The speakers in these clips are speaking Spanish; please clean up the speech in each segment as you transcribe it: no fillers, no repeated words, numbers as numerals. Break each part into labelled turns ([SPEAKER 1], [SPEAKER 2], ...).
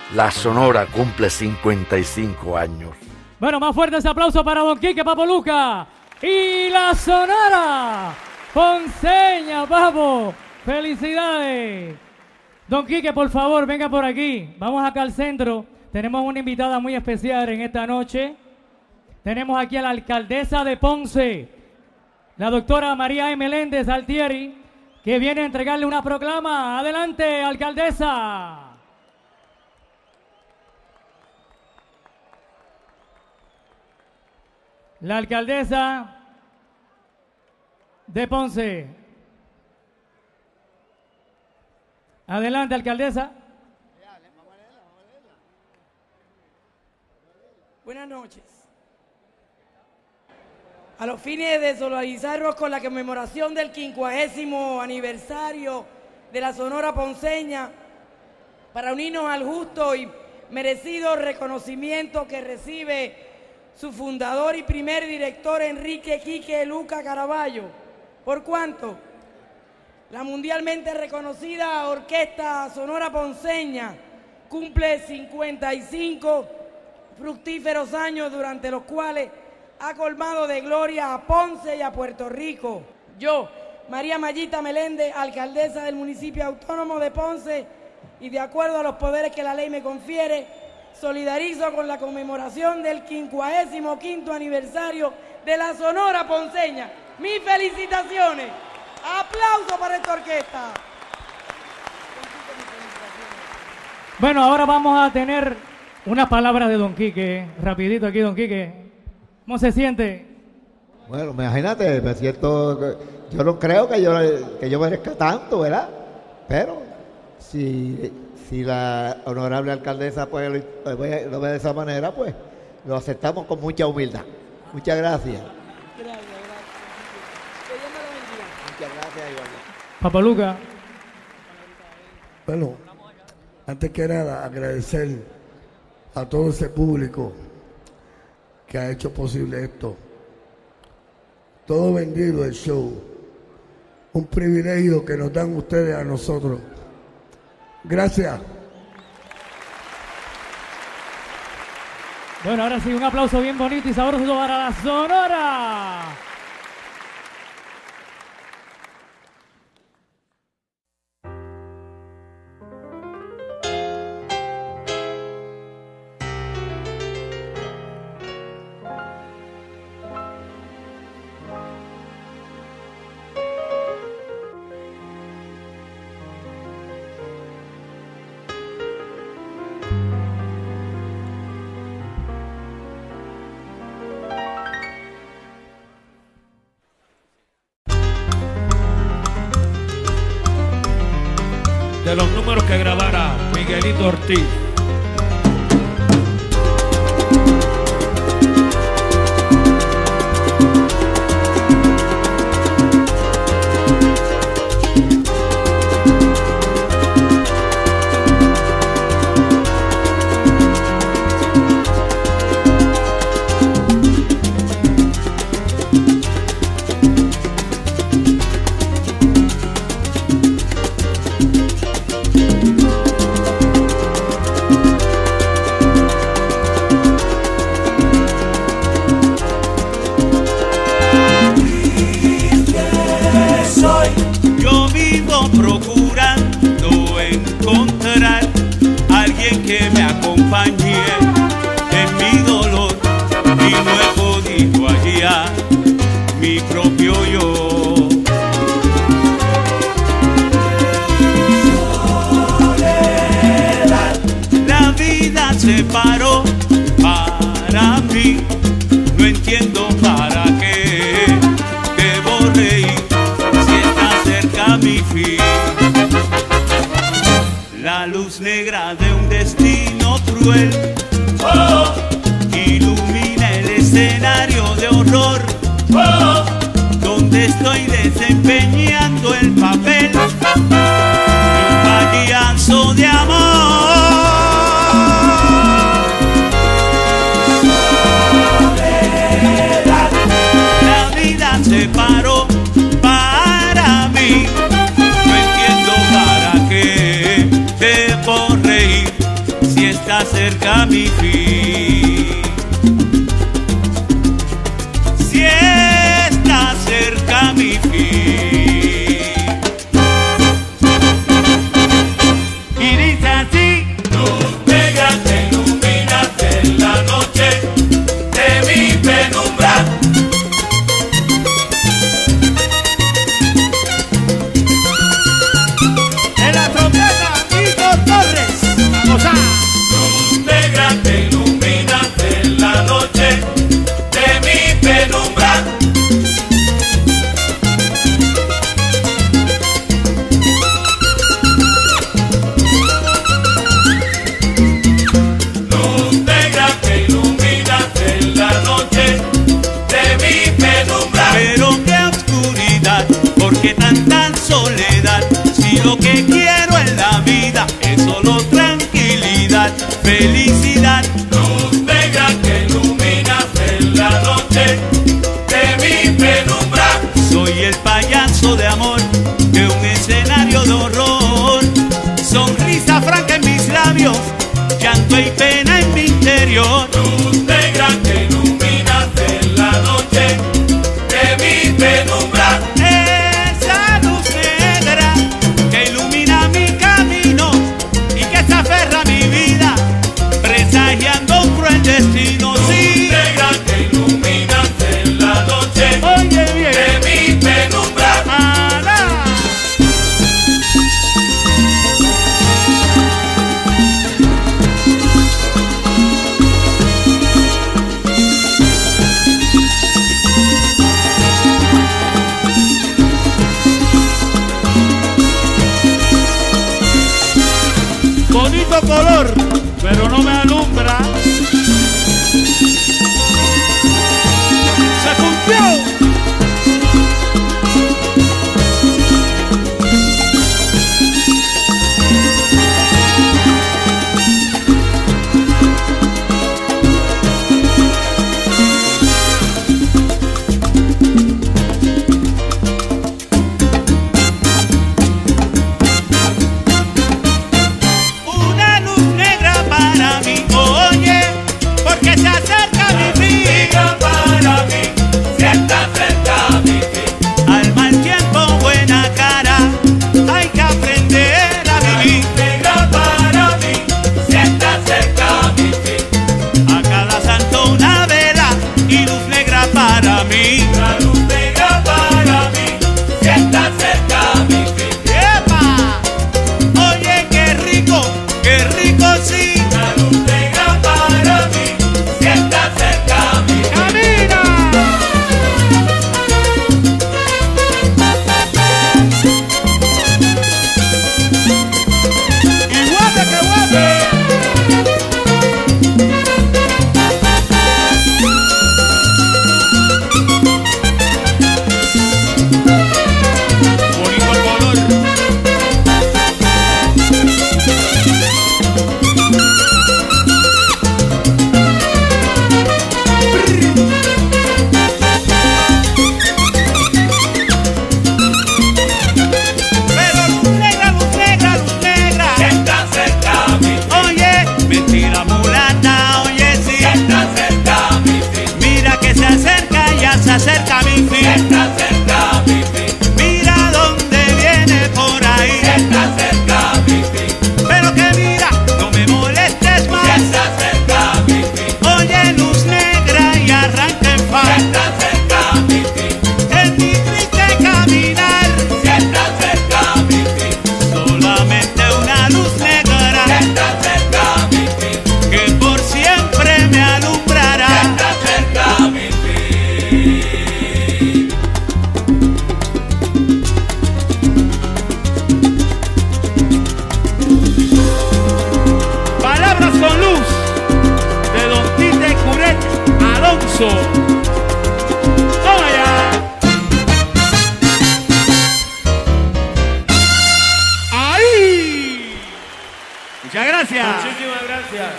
[SPEAKER 1] la Sonora cumple 55 años.
[SPEAKER 2] Bueno, más fuerte ese aplauso para Don Quique Papoluca y la Sonora Ponceña, papo. ¡Felicidades! Don Quique, por favor, venga por aquí. Vamos acá al centro. Tenemos una invitada muy especial en esta noche. Tenemos aquí a la alcaldesa de Ponce, la doctora María E. Meléndez Altieri, que viene a entregarle una proclama. Adelante, alcaldesa. La alcaldesa de Ponce. Adelante, alcaldesa.
[SPEAKER 3] Buenas noches. A los fines de solidarizarnos con la conmemoración del 50º aniversario de la Sonora Ponceña, para unirnos al justo y merecido reconocimiento que recibe su fundador y primer director, Enrique Quique Luca Caraballo, por cuanto la mundialmente reconocida Orquesta Sonora Ponceña cumple 55 fructíferos años, durante los cuales ha colmado de gloria a Ponce y a Puerto Rico. Yo, María Mayita Meléndez, alcaldesa del municipio autónomo de Ponce, y de acuerdo a los poderes que la ley me confiere, solidarizo con la conmemoración del 55º aniversario de la Sonora Ponceña. Mis felicitaciones. Aplauso para esta orquesta.
[SPEAKER 2] Bueno, ahora vamos a tener unas palabras de Don Quique. Rapidito aquí, Don Quique. ¿Cómo se siente?
[SPEAKER 4] Bueno, imagínate, me siento, yo no creo que yo merezca tanto, ¿verdad? Pero si la honorable alcaldesa pues lo ve de esa manera, pues lo aceptamos con mucha humildad. Muchas gracias.
[SPEAKER 3] Gracias. Que Dios me lo bendiga.
[SPEAKER 4] Muchas gracias, igualmente.
[SPEAKER 2] Papoluca.
[SPEAKER 5] Bueno, antes que nada, agradecer a todo ese público que ha hecho posible esto. Todo vendido el show. Un privilegio que nos dan ustedes a nosotros. Gracias.
[SPEAKER 2] Bueno, ahora sí, un aplauso bien bonito y sabroso para la Sonora.
[SPEAKER 6] De los números que grabara Miguelito Ortiz.
[SPEAKER 7] Procurando encontrar a alguien que me acompañe en mi dolor y no he podido hallar mi propio yo. Soledad. La vida se paró para mí, no entiendo para qué debo reír si está cerca mi fin. La luz negra de un destino cruel ilumina el escenario de horror donde estoy desempeñando el papel de un payaso de amor. Soledad. La vida se paró para mí, no entiendo para qué debo reír si está mi fin. Si está cerca mi fin. Y dice así: luz negra que iluminas en la noche de mi penumbra. En la trompeta, Nico Torres, vamos a. Luz negra que iluminas en la noche de mi penumbra. Luz negra que iluminas en la noche de mi penumbra. Pero qué oscuridad, ¿por qué tanta soledad? Si lo que quiero en la vida es solo tranquilidad, felicidad. Luz negra que iluminas en la noche de mi penumbra. Soy el payaso de amor de un escenario de horror. Sonrisa franca en mis labios, llanto y pena en mi interior. Luz negra que iluminas en la noche de mi penumbra. Esa luz negra que ilumina mi camino y que se aferra a mi vida, presagiando un cruel destino. Sí. Luz negra que iluminas en la noche, oye bien, de mi penumbra. ¡Ana! Bonito color, pero no me alumbra. ¡Se cumplió! Una luz negra para mí, oye, porque se acerca mi fin. Negra para mí, si está cerca mi fin. Al mal tiempo, buena cara, hay que aprender a vivir. Negra para mí, si está cerca mi fin. A cada santo una vela y luz negra para mí. La luz negra para mí, si está cerca mi fin. ¡Epa! Oye, qué rico sí. La luz negra para mí, si está cerca mi fin. ¡Camina! ¡Y guate que guate! Bonito color. Pero luz negra, luz negra, luz negra, si está cerca mi fin. Oye, mentira mulata, oye sí, si está cerca mi fin. Mira que se acerca, ya se acerca mi fin. Si está cerca mi fin. Mira dónde viene por ahí. Si está cerca mi fin. Pero que mira, no me molestes más. Si está cerca mi fin. Oye, luz negra y arranca en paz. Si está cerca mi fin. En mi triste caminar, si está cerca mi fin. Solamente una luz negra, si está cerca mi fin. Que por siempre me alumbrará. Si está cerca mi fin. Palabras con luz de Don Tite Curet Alonso. ¡Toma ya! ¡Ahí! Muchas gracias. Muchísimas gracias.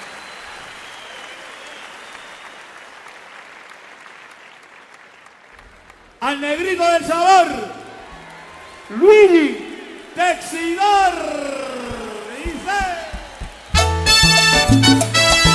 [SPEAKER 7] Al negrito del sabor, Luigi Texidor. Dice.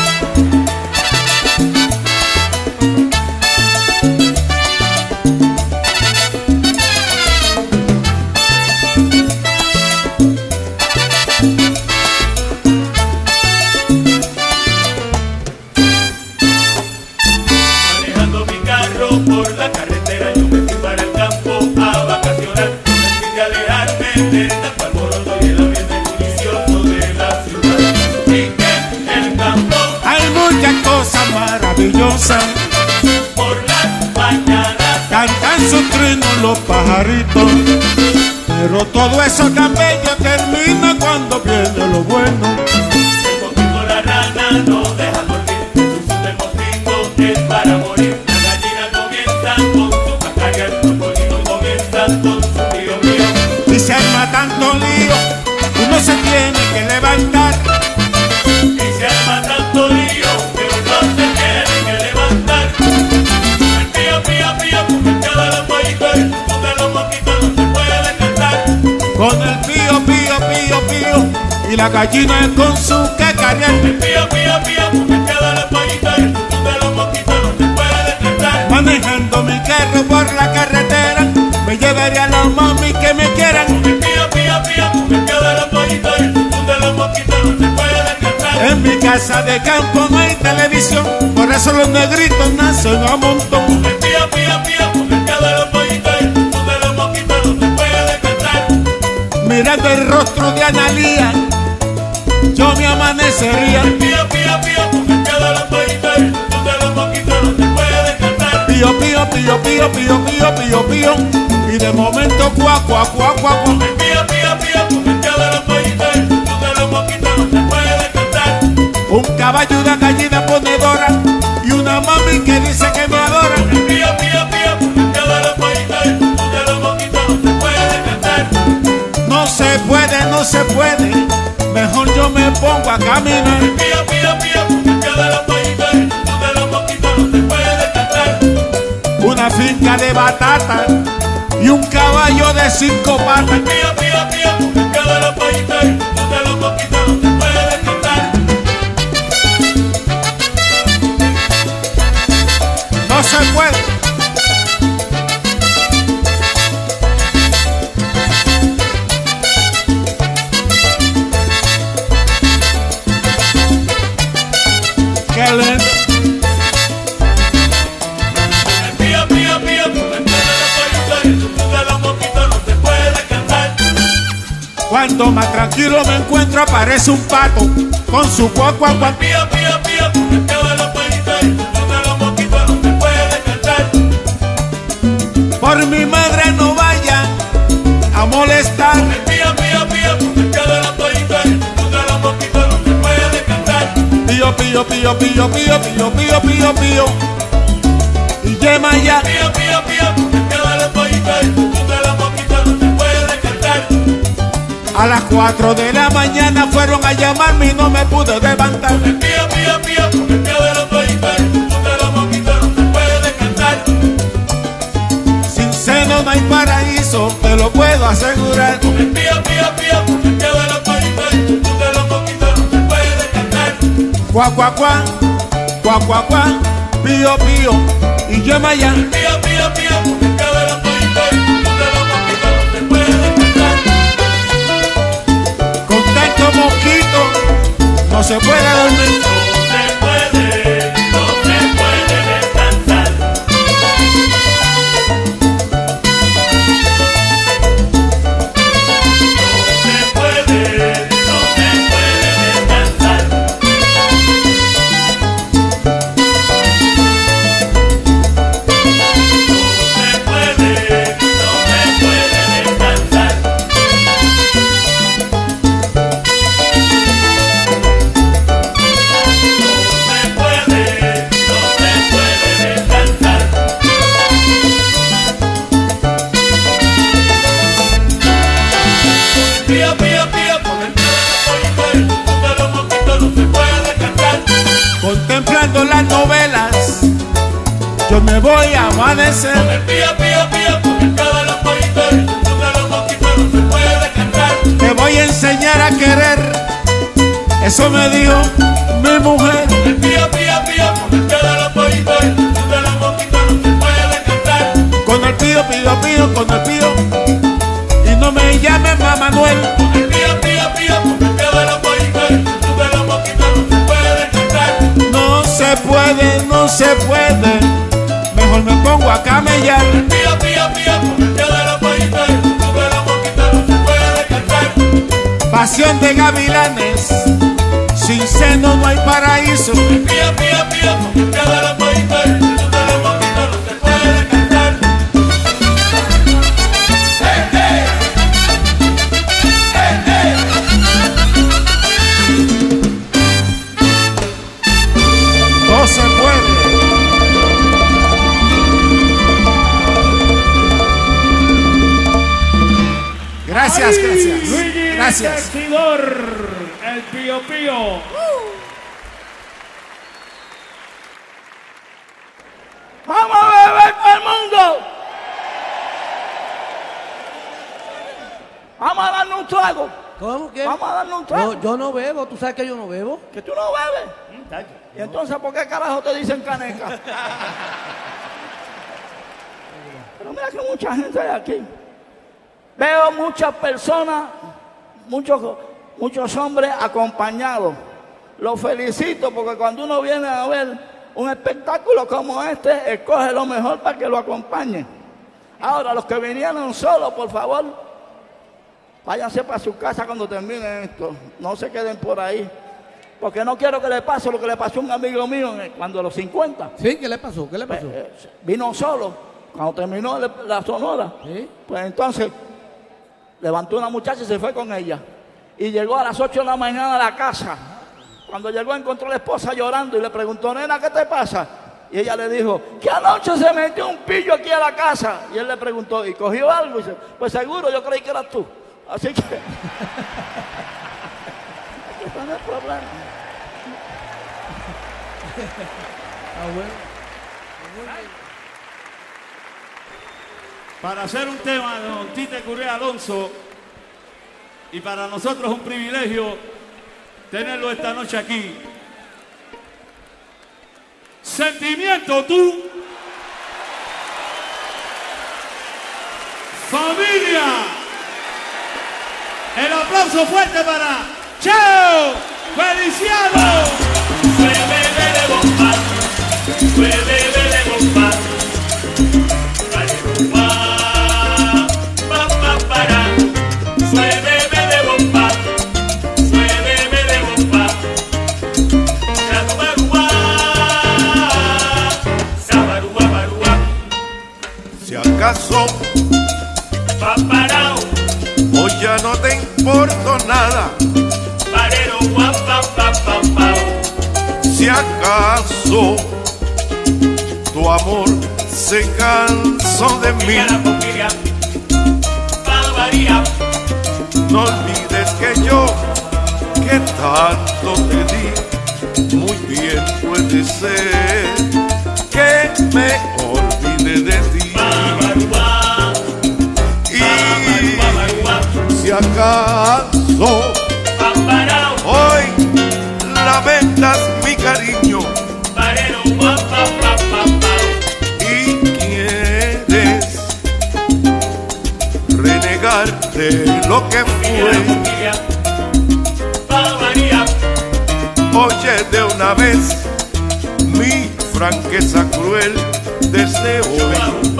[SPEAKER 8] melodiosa.
[SPEAKER 7] Por las mañanas
[SPEAKER 8] Cantan sus trinos los pajaritos. Pero todo eso tan bello termina cuando viene lo bueno.
[SPEAKER 7] el poquito la rana no deja dormir. Su del mosquito es para morir. La gallina comienza con su cascabel, los pollitos comienzan con su pío pío.
[SPEAKER 8] Y se arma tanto lío, uno se tiene que levantar.
[SPEAKER 7] Y se arma tanto lío que uno se tiene que levantar. El pío pío pío, porque el de los pollitos y el tutu de los mosquitos no se puede cantar.
[SPEAKER 8] Con el pío, pío, pío, pío, y la gallina con su cacarear.
[SPEAKER 7] El pío pío pío, porque el de los pollitos y el tutu de los mosquitos no se puede cantar.
[SPEAKER 8] Manejando mi carro por la carretera, me llevaría a los mami que me quieran.
[SPEAKER 7] El pío pío pío, porque el de los pollitos y el tutu de los mosquitos no se puede cantar.
[SPEAKER 8] En mi casa de campo no hay televisión, por eso los negritos nacen a montón.
[SPEAKER 7] El pío pío pío, porque el de los pollitos y el tutu de los mosquitos no se puede cantar.
[SPEAKER 8] Mirando el rostro de Analía, yo me amanecería.
[SPEAKER 7] El pío pío pío, porque el de los pollitos y el tutu de los mosquitos no se puede cantar.
[SPEAKER 8] Pío, pío, pío, pío, pío, pío, pío, pío, y de momento cuá, cuá, cuá, cuá, cuá.
[SPEAKER 7] El pío pío pío, porque el de los pollitos y el tutu de los mosquitos no se puede cantar.
[SPEAKER 8] Un caballo, una gallina ponedora y una mami que dice que me adora.
[SPEAKER 7] El pío pío pío, porque el de los pollitos y el tutu de los mosquitos no se puede cantar.
[SPEAKER 8] No se puede, no se puede, mejor yo me pongo a caminar.
[SPEAKER 7] El pío pío pío, porque el de los pollitos y el tutu de los mosquitos no se puede cantar.
[SPEAKER 8] Una finca de batata y un caballo de 5 patas.
[SPEAKER 7] El pío pío pío, porque el de los pollitos y el tutu de los mosquitos no se puede cantar.
[SPEAKER 8] No se puede. Qué lindo.
[SPEAKER 7] El pío pío pío, porque el de los pollitos y el tutu de los mosquitos no se puede cantar.
[SPEAKER 8] Cuando más tranquilo me encuentro aparece un pato con su cuá, cuá, cuá.
[SPEAKER 7] Pío pío pío, porque el de los pollitos y el tutu de los mosquitos no se puede cantar.
[SPEAKER 8] Por mi madre no vayan a molestar.
[SPEAKER 7] El pío pío pío, porque el de los pollitos y el tutu de los mosquitos no se puede cantar.
[SPEAKER 8] Pío, pío, pío, pío, pío, pío, pío, pío, pío. Y llama ya.
[SPEAKER 7] Pío pío pío, porque el de los pollitos y el tutu de los mosquitos no se puede cantar.
[SPEAKER 8] A las 4 de la mañana fueron a llamarme y no me pude levantar.
[SPEAKER 7] El pío pío pío, porque el de los pollitos y el tutu de los mosquitos no se puede cantar.
[SPEAKER 8] Sin seno no hay paraíso, te lo puedo asegurar.
[SPEAKER 7] El pío pío pío, porque el de los pollitos y el tutu de los mosquitos no se puede cantar.
[SPEAKER 8] Cuá, cuá, cuá, cuá, cuá, cuá, pío, pío, y llama ya.
[SPEAKER 7] El pío pío pío, porque el de los pollitos y el tutu de los mosquitos no se puede cantar.
[SPEAKER 8] Con tanto mosquito no se puede dormir.
[SPEAKER 7] No se puede, no se puede descansar. No se puede, no se puede descansar.
[SPEAKER 8] contemplando las novelas, yo me voy a amanecer.
[SPEAKER 7] Con el pío, pío, pío, con el pío de los pollitos, el tutu de los mosquitos no se puede cantar.
[SPEAKER 8] Te voy a enseñar a querer, eso me dijo mi mujer.
[SPEAKER 7] Con el pío, pío, pío, con el pío de los pollitos, el tutu de los mosquitos no se puede cantar.
[SPEAKER 8] Con el pío, pío, pío, con el pío, y no me llames Manuel.
[SPEAKER 7] Con el pío, pío, pío, con el pío de los pollitos, el tutu de los mosquitos no se puede cantar.
[SPEAKER 8] No se puede, no se puede, mejor me pongo a camellar.
[SPEAKER 7] Con el pío, pío, pío, con el pío de los pollitos, el tutu de los mosquitos no se puede cantar.
[SPEAKER 8] Pasión de gavilanes, Sin seno no hay paraíso.
[SPEAKER 7] Pío, pío, pío, con cada la poquito, el ritmo de los poquitos no se puede cantar. ¡Hey, hey! ¡Hey, hey!
[SPEAKER 8] No se puede. Gracias, gracias.
[SPEAKER 6] Luigi
[SPEAKER 8] Gracias.
[SPEAKER 6] Texidor, el Pío Pío.
[SPEAKER 9] ¡Vamos a beber todo el mundo! ¡Vamos a darnos un trago!
[SPEAKER 10] ¿Cómo que?
[SPEAKER 9] ¡Vamos a darnos un trago!
[SPEAKER 10] Yo no bebo, ¿tú sabes que yo no bebo?
[SPEAKER 9] ¿Que tú no bebes? ¿Y entonces por qué carajo te dicen caneca? Pero mira que mucha gente hay aquí. Veo muchas personas, muchos hombres acompañados. Los felicito porque cuando uno viene a ver un espectáculo como este, escoge lo mejor para que lo acompañen. Ahora, los que vinieron solos, por favor, váyanse para su casa cuando terminen esto. No se queden por ahí. Porque no quiero que le pase lo que le pasó a un amigo mío cuando a los 50.
[SPEAKER 10] ¿Sí? ¿Qué le pasó? ¿Qué le pasó?
[SPEAKER 9] Vino solo. Cuando terminó la sonora,
[SPEAKER 10] ¿sí?
[SPEAKER 9] Pues entonces levantó una muchacha y se fue con ella. Y llegó a las 8 de la mañana a la casa. Cuando llegó encontró a la esposa llorando y le preguntó, nena, ¿qué te pasa? Y ella le dijo, que anoche se metió un pillo aquí a la casa. Y él le preguntó, ¿y cogió algo? Y dice, pues seguro, yo creí que eras tú. Así que... Ese no es el problema.
[SPEAKER 6] Para hacer un tema de don Tite Currea Alonso, y para nosotros es un privilegio tenerlo esta noche aquí. Sentimiento tú, familia. El aplauso fuerte para Cheo Feliciano.
[SPEAKER 7] Fue bebé de bomba, fue bebé de bomba. Fue bebé de bomba, fue bebé de bomba. Sabarúa, barúa.
[SPEAKER 8] Si acaso
[SPEAKER 7] Paparao,
[SPEAKER 8] hoy ya no te importo nada.
[SPEAKER 7] parero, guapa, papapao.
[SPEAKER 8] Si acaso tu amor se cansó de mí, no olvides que yo, que tanto te di, muy bien puede ser que me olvide de ti. Y si acaso hoy lamentas mi cariño y quieres renegar de lo que fue, oye de una vez mi franqueza cruel. Desde hoy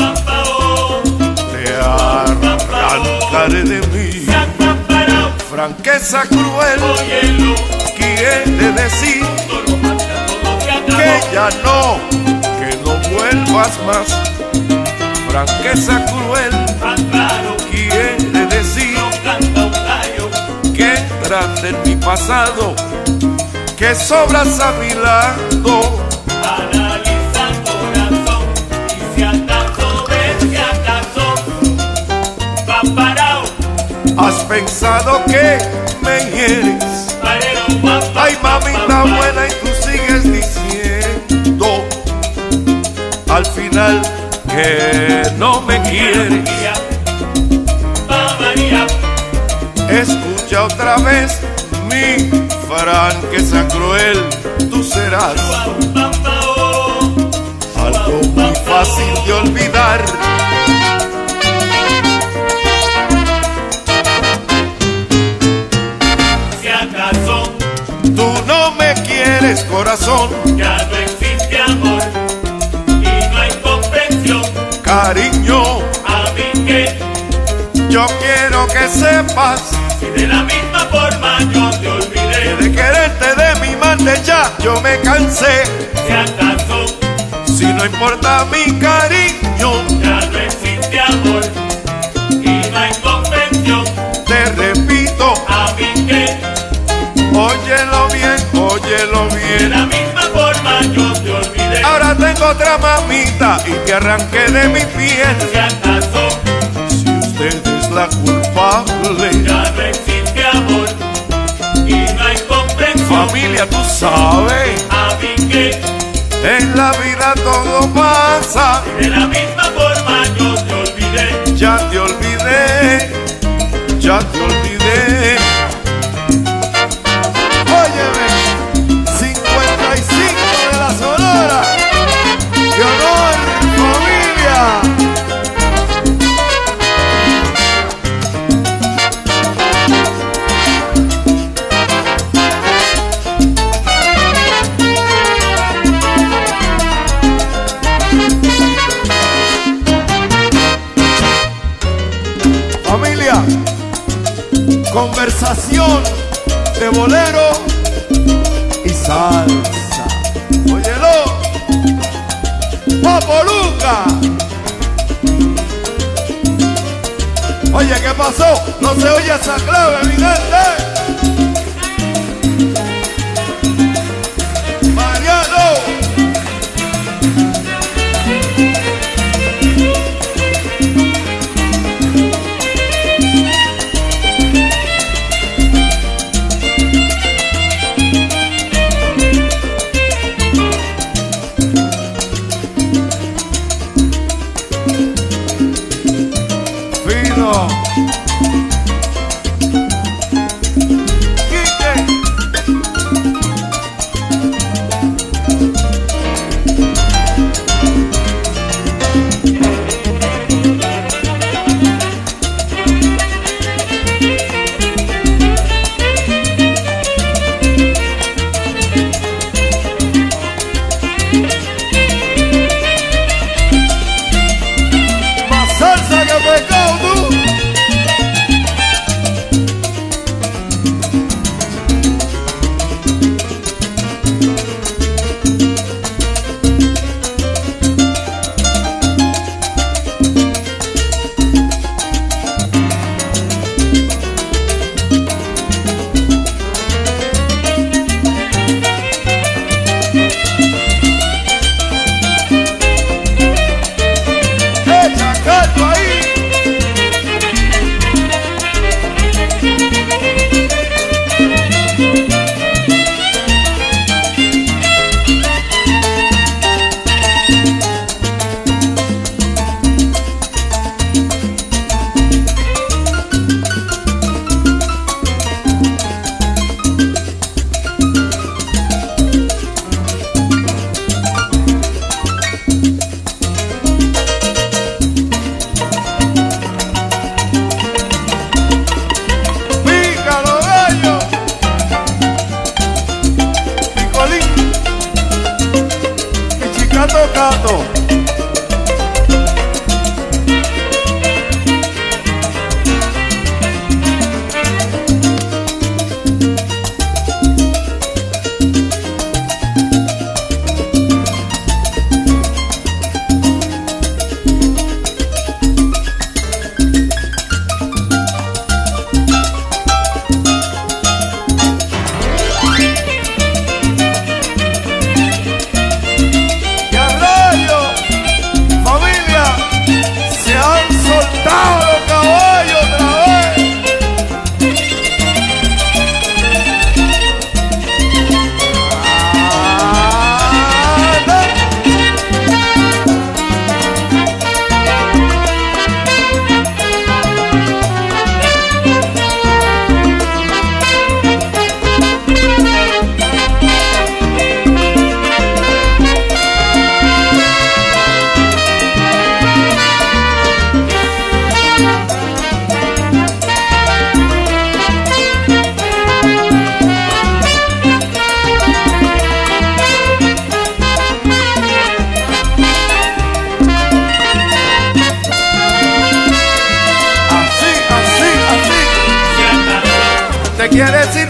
[SPEAKER 8] te arrancaré de mí. Franqueza cruel quiere decir que ya no, que no vuelvas más. Franqueza cruel quiere decir que entraste en mi pasado, que sobras a mi lado.
[SPEAKER 7] Analiza el corazón y si acaso ves, si acaso va parado.
[SPEAKER 8] Has pensado que me hieres, ay mamita buena, y tú sigues diciendo al final que no me quieres. Escucha otra vez mi franqueza cruel, tú serás algo muy fácil de olvidar.
[SPEAKER 7] Si acaso
[SPEAKER 8] tú no me quieres, corazón,
[SPEAKER 7] ya no existe amor y no hay comprensión,
[SPEAKER 8] cariño,
[SPEAKER 7] a mí que
[SPEAKER 8] yo quiero que sepas
[SPEAKER 7] si de la misma forma yo te olvidé
[SPEAKER 8] Que de quererte, de mimarte ya yo me cansé.
[SPEAKER 7] Si acaso
[SPEAKER 8] Si no importa mi cariño,
[SPEAKER 7] ya no existe amor y no hay comprensión,
[SPEAKER 8] te repito,
[SPEAKER 7] a mí que
[SPEAKER 8] óyelo
[SPEAKER 7] de
[SPEAKER 8] bien.
[SPEAKER 7] la misma forma yo te olvidé.
[SPEAKER 8] Ahora tengo otra mamita y te arranqué de mi piel.
[SPEAKER 7] Si acaso
[SPEAKER 8] Si usted es la culpable,
[SPEAKER 7] ya no existe amor y no hay comprensión,
[SPEAKER 8] familia, tú sabes,
[SPEAKER 7] a mí que
[SPEAKER 8] en la vida todo pasa.
[SPEAKER 7] de la misma forma yo te olvidé.
[SPEAKER 8] Ya te olvidé, ya te olvidé. Óyeme, 55 de la Sonora. ¡Qué honor, familia! Familia, conversación de bolero y salsa. Óyelo, Papo Luca. Oye, ¿qué pasó? No se oye esa clave, evidente. Mariano. Fino. Quique. Más salsa que pecado, tú. Echa caldo ahí. Pícalo, gallo. Picolín. Pichicato, cato. ¡Y a rayo!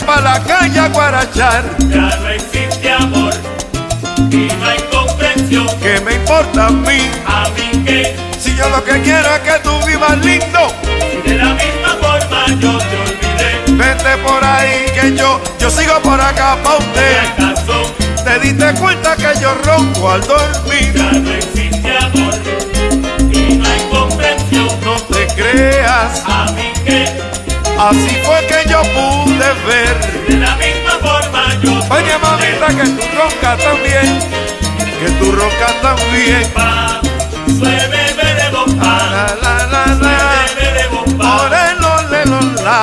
[SPEAKER 8] pa' la calle a guarachar.
[SPEAKER 7] Ya no existe amor y no hay comprensión.
[SPEAKER 8] ¿Qué me importa a mí?
[SPEAKER 7] A mí que,
[SPEAKER 8] Si yo lo que quiero es que tú vivas lindo.
[SPEAKER 7] si de la misma forma yo te olvidé.
[SPEAKER 8] Vete por ahí que yo sigo por acá pa'
[SPEAKER 7] ¿Qué
[SPEAKER 8] usted.
[SPEAKER 7] acaso
[SPEAKER 8] Te diste cuenta que yo ronco al dormir.
[SPEAKER 7] ya no existe amor y no hay comprensión?
[SPEAKER 8] No te creas,
[SPEAKER 7] A mí que,
[SPEAKER 8] así fue que yo pude ver.
[SPEAKER 7] de la misma forma yo te
[SPEAKER 8] Oye mamita que tú roncas también, que tú roncas también.
[SPEAKER 7] Pa, sueve, vele, bomba.
[SPEAKER 8] La la la la,
[SPEAKER 7] Sueve, vele, bomba.
[SPEAKER 8] ore lo le lo la.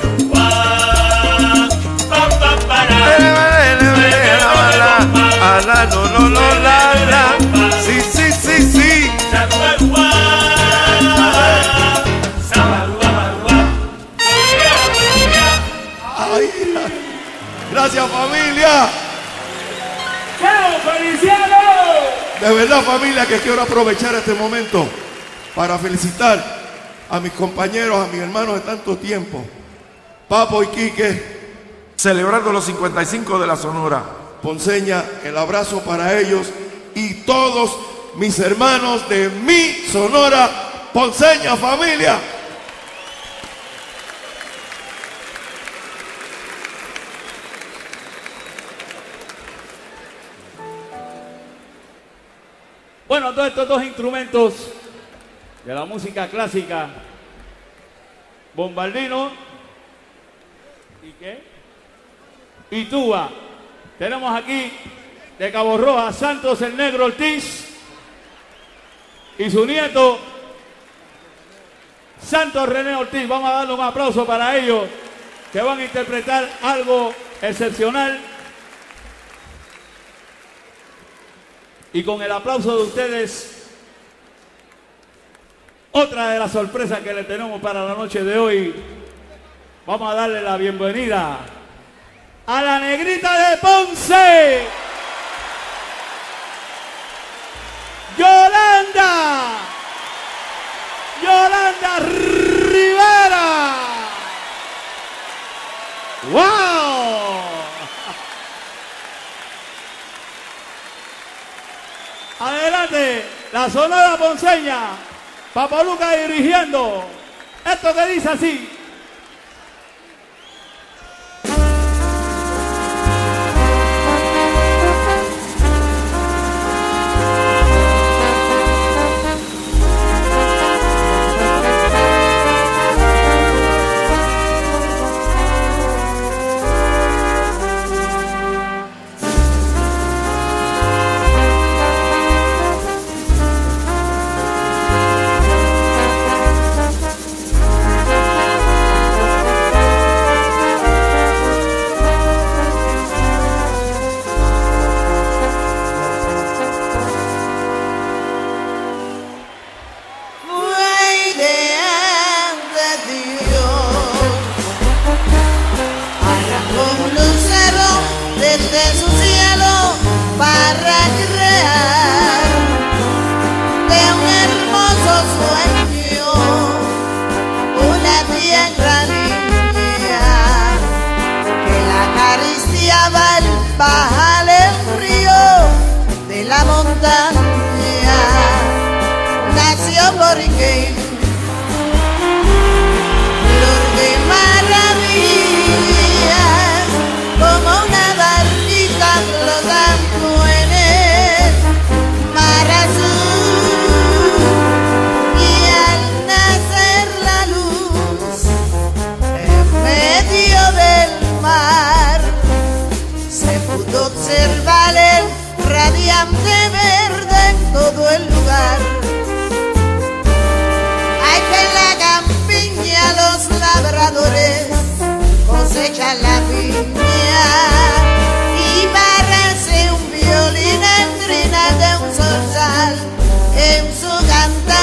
[SPEAKER 7] Pa, pa, para.
[SPEAKER 8] A la no no no la la. Sí sí sí sí. Ay, gracias familia.
[SPEAKER 7] ¡Chao, Feliciano!
[SPEAKER 8] De verdad familia que quiero aprovechar este momento para felicitar a mis compañeros, a mis hermanos de tanto tiempo, Papo y Quique, celebrando los 55 de la Sonora Ponceña. El abrazo para ellos y todos mis hermanos de mi Sonora Ponceña, familia.
[SPEAKER 6] Bueno, todos estos dos instrumentos de la música clásica, bombardino y ¿qué? Y tuba. Tenemos aquí de Cabo Roja Santos el Negro Ortiz y su nieto Santos René Ortiz. Vamos a darle un aplauso para ellos, que van a interpretar algo excepcional. Y con el aplauso de ustedes, otra de las sorpresas que le tenemos para la noche de hoy, vamos a darle la bienvenida a la Negrita de Ponce, Yolanda Rivera. ¡Wow! Adelante, la Sonora Ponceña, Papo Luca dirigiendo. Esto que dice así.
[SPEAKER 11] Desde su cielo para crear de un hermoso sueño una tierra niña que la acariciaba al bajar el río de la montaña. Nació porque flor de maravilla, como una barquita flotando en el mar azul, y al nacer la luz en medio del mar se pudo observar el radiante verde en todo el lugar. Hay que en la campiña los labradores cosechan la viña y parece un violín en trina de un zorzal en su cantar.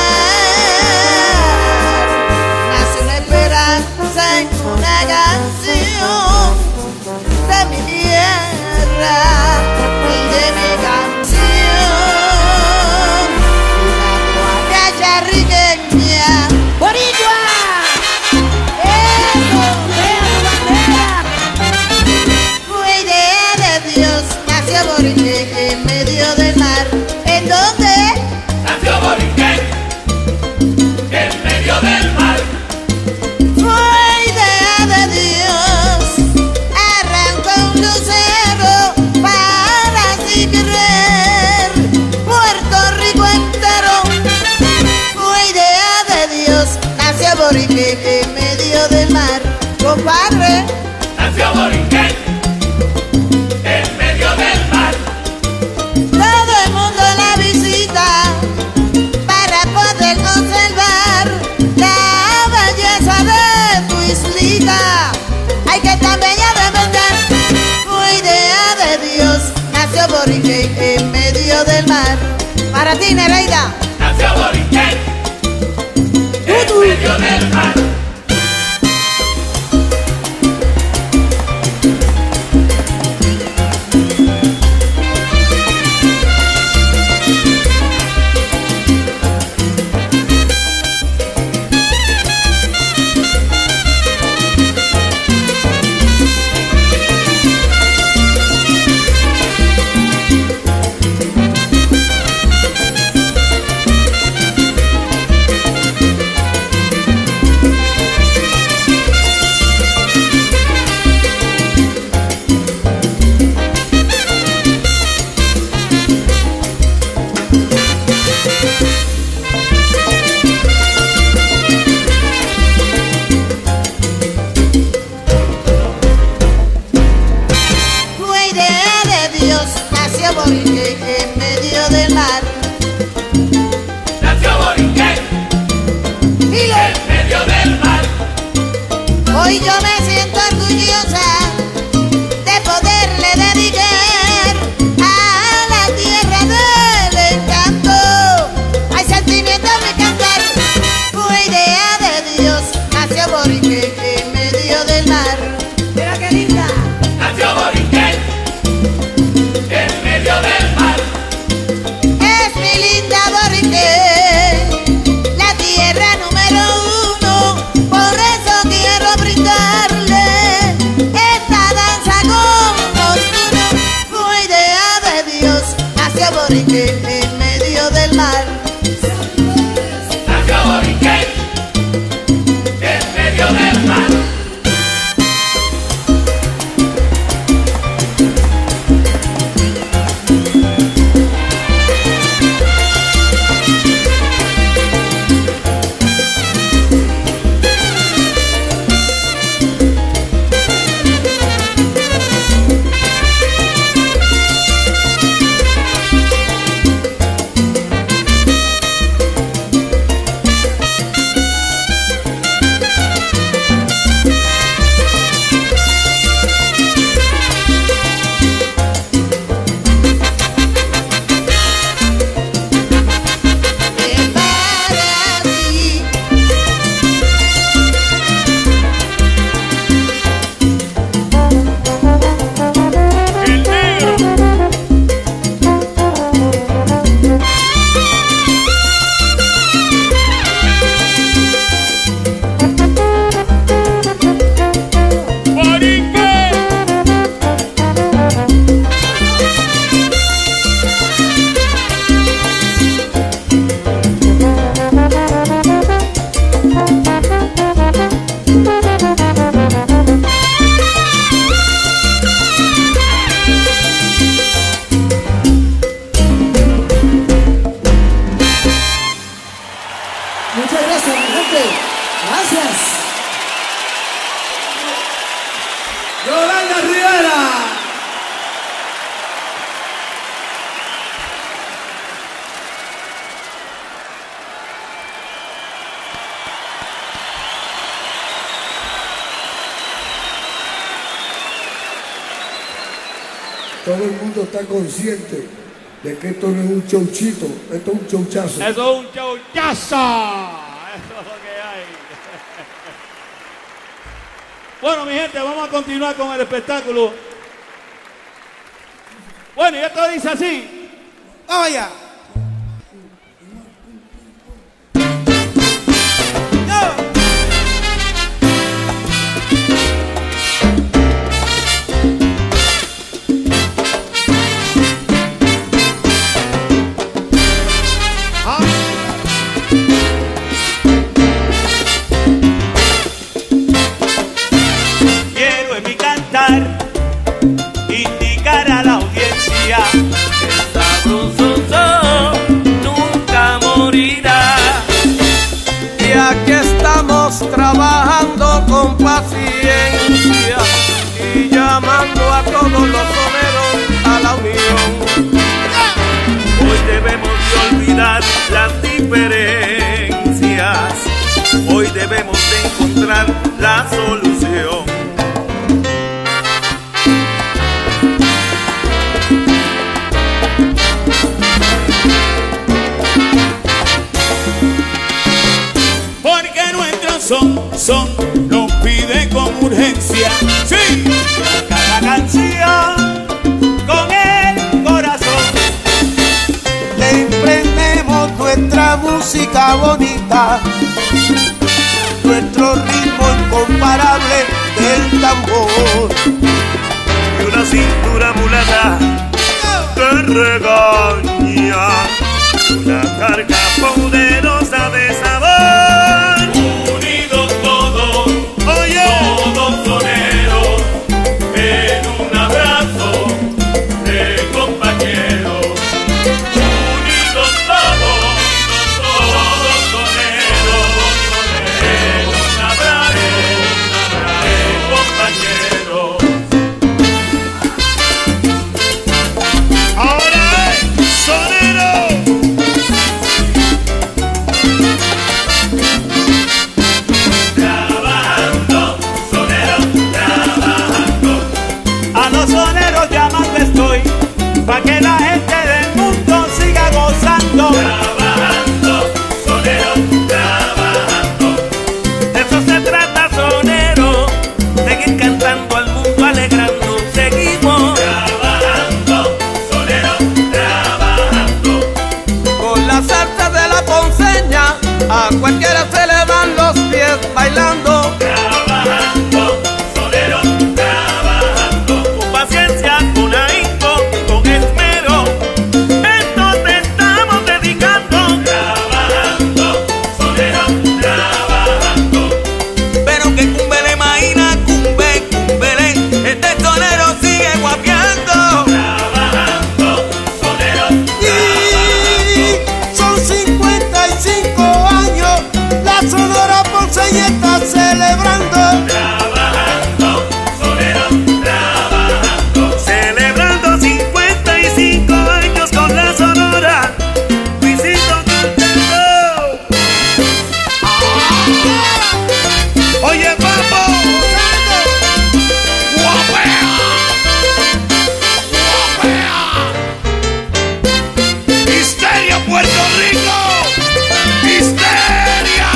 [SPEAKER 11] Nace una esperanza en una canción de mi tierra y de mi canción, una guaracha riqueña boricua. ¡Eso! ¡Vea tu bandera! Boriquén en medio del mar, compadre.
[SPEAKER 7] Nació Boriquén en medio del mar.
[SPEAKER 11] Todo el mundo la visita para poder observar la belleza de tu islita. Ay, que tan bella de verdad, fue idea de Dios. Nació Boriquén en medio del mar. Para ti, Nereida.
[SPEAKER 7] Nació Boriquén en medio del mar.
[SPEAKER 11] Hoy yo me siento orgullosa de poderle dedicar a la tierra del encanto. Hay sentimiento en mi cantar, fue idea de Dios. Nació Boriquén en medio del mar. Mira qué linda.
[SPEAKER 7] Nació Boriquén en medio del mar.
[SPEAKER 11] Es mi linda Boriquén, la tierra número uno. Por eso quiero brindarle esta danza con postura. Fue idea de Dios. Nació Boriquén en medio del mar.
[SPEAKER 7] Nació Boriquén en medio del mar.
[SPEAKER 12] Muchas gracias, mi gente. Gracias.
[SPEAKER 6] Yolanda Rivera.
[SPEAKER 5] Todo el mundo está consciente de que esto no es un chouchito, esto es un chouchazo.
[SPEAKER 6] Eso es un chouchazo. Eso es lo que hay. Bueno, mi gente, vamos a continuar con el espectáculo. Bueno, y esto dice así.
[SPEAKER 10] ¡Vamos allá!
[SPEAKER 7] Quiero en mi cantar indicar a la audiencia que el sabroso soy. olvidar las diferencias. Hoy debemos de encontrar la solución. Porque nuestro son nos pide con urgencia. Sí, cada canción con el corazón.
[SPEAKER 13] Le emprendemos nuestra música bonita, nuestro ritmo incomparable del tambor.
[SPEAKER 7] Y una cintura mulata que regaña, una carga poderosa de sabor. Unidos todos, oye, todos soneros, en un abrazo de compañeros. Unidos todos soneros, en un abrazo de compañeros. Ahora sonero. Trabajando, sonero, trabajando. A los soneros llamando estoy, pa' que la gente del mundo siga gozando. Trabajando, sonero, trabajando. De eso se trata, sonero, seguir cantando al mundo alegrando. Seguimos trabajando, sonero, trabajando.
[SPEAKER 13] Con la salsa de la ponceña, a cualquiera se le van los pies bailando.
[SPEAKER 7] Trabajando, sonero, trabajando. Con paciencia, con ahínco, con esmero, esto te estamos dedicando. Trabajando, sonero, trabajando.
[SPEAKER 13] Pero que cumbele maína, cumbele, este sonero sigue guapeando.
[SPEAKER 7] Trabajando, sonero,
[SPEAKER 13] Y son 55 años, la Sonora Ponceña está celebrando.
[SPEAKER 7] trabajando, sonero, trabajando. Celebrando 55 años con la Sonora. Luisito cantando. Oye, papo, guapea, guapea. Histeria, Puerto Rico, histeria.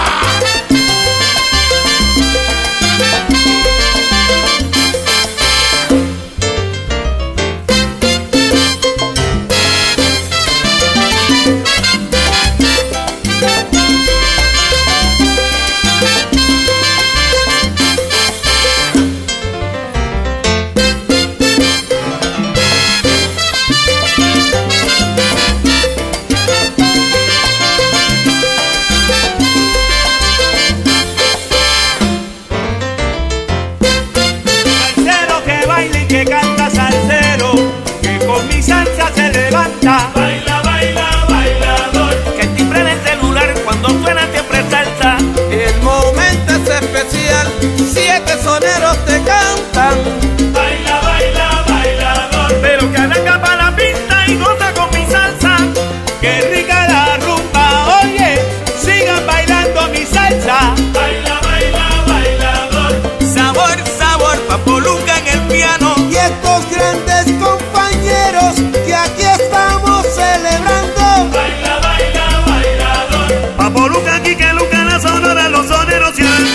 [SPEAKER 7] Salsero que baila y que canta, salsero que con mi salsa se levanta. Baila, baila, bailador, que el timbre del celular cuando suena siempre salsa.
[SPEAKER 13] El momento es especial, 7 soneros te cantan.
[SPEAKER 7] Baila, baila, bailador, pero que arranca para la pista y goza con mi salsa. Qué rica la rumba, oye, sigan bailando mi salsa. Baila, baila, bailador.
[SPEAKER 13] Sabor, sabor, Papo Luca en el piano. Y estos grandes compañeros que aquí estamos celebrando.
[SPEAKER 7] Baila, baila, bailador. Papo Luca, aquí que Luca, la Sonora, los soneros y el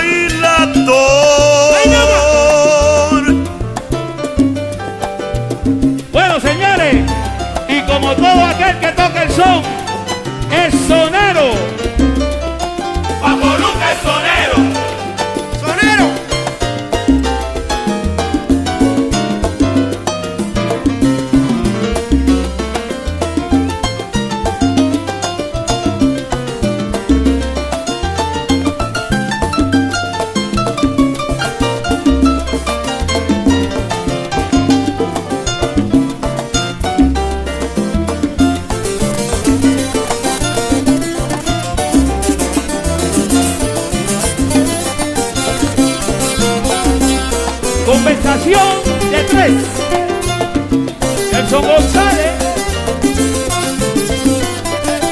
[SPEAKER 7] bailador. Bueno, señores, y como todo aquel que toca el son es sonero, Papo Luca es sonero.
[SPEAKER 13] ¡Sonero!
[SPEAKER 6] Compensación de 3. Nelson González.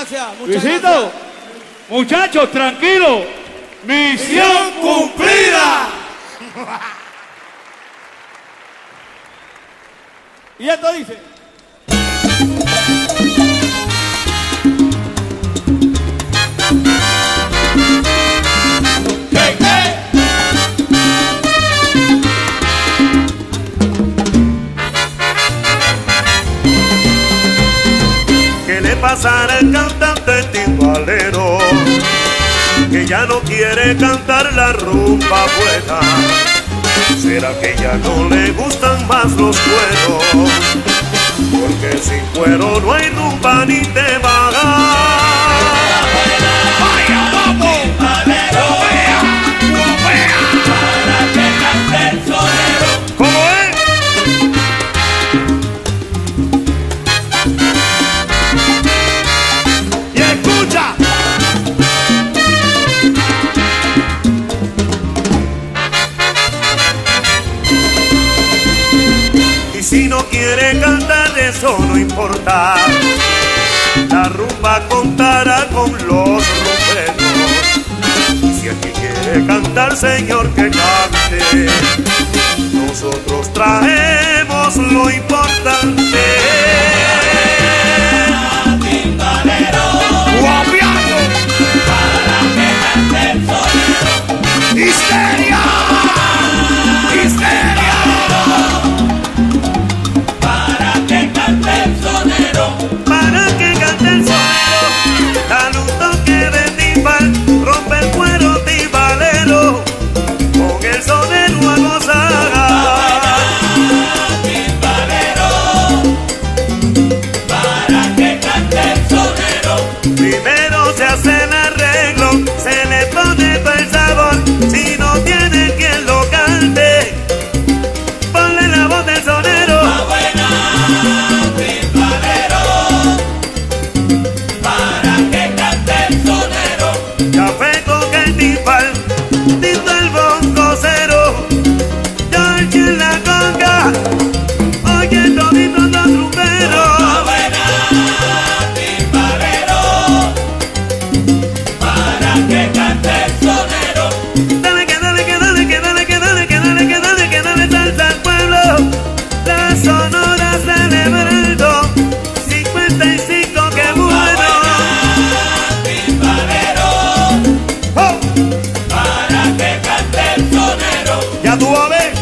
[SPEAKER 10] gracias. Muchas
[SPEAKER 6] Luisito,
[SPEAKER 10] gracias.
[SPEAKER 6] muchachos, tranquilos. Misión cumplida. Y esto dice.
[SPEAKER 13] ¿Qué le pasará al cantante timbalero? Que ya no quiere cantar la rumba buena. ¿Será que ya no le gustan más los cueros? Porque sin cuero no hay rumba ni te baja. ¡Vaya, vamos! ¡Timbalero! ¡Guapea! Para que cante el sonero. ¿Cómo es? Y escucha. Y si no quiere cantar, eso no importa. La rumba contará con los rumberos. Y si aquí quiere cantar, señor, que cante. Nosotros traemos lo importante. Timbalero, guapiano, para que cante el sonero. ¡Histeria! ¡Histeria! Para que cante el sonero. Para que cante el sonero. Dale un toque de timbal, rompe el cuero timbalero. Con el sonero a gozar. Primero se hace el arreglo, se le pone todo el sabor. Si no tiene quien lo cante, ponle la voz del sonero. Buena, timbalero, para que cante el sonero. Café toca el timbal, Tito el boncocero, George en la conga, oye toditos los rumberos. Que cante el sonero. Dale, que dale, que dale, que dale, que dale, que dale, que dale, que dale salsa al pueblo. La Sonora celebrando 55, qué bueno. Timbalero, oh, para que cante el sonero. Ya tú vas a ver.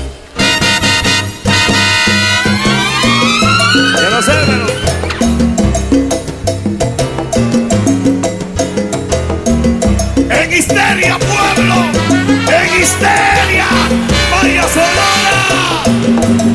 [SPEAKER 13] Ya no sé, pero histeria, pueblo, en histeria, vaya Sonora.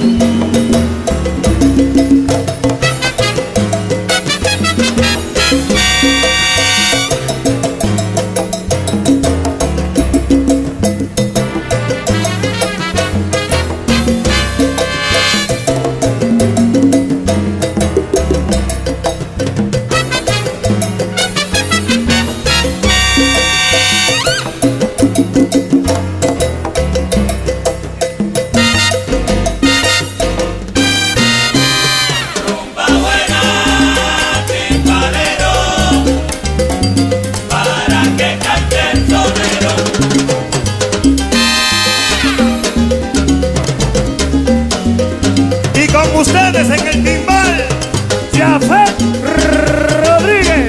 [SPEAKER 13] Ustedes en el timbal, Jafet Rodríguez.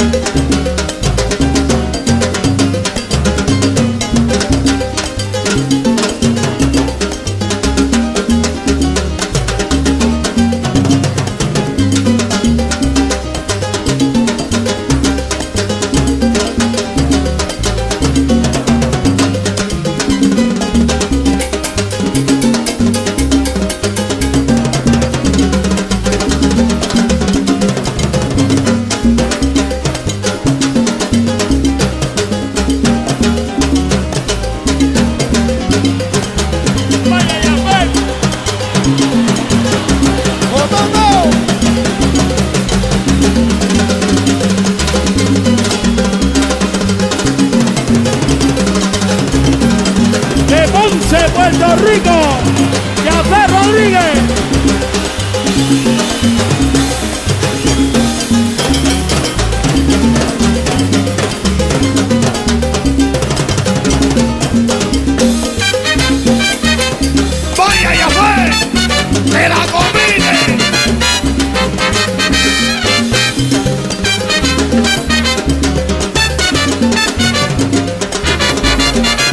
[SPEAKER 13] Puerto Rico, Jafet Rodríguez.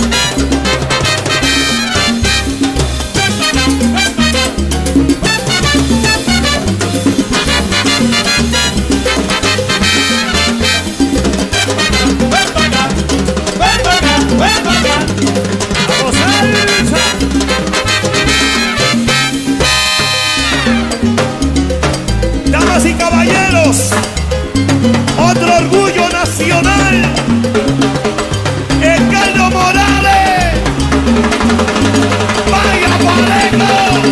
[SPEAKER 13] Damas y caballeros, otro orgullo nacional, Edgardo Morales, vaya Parejo.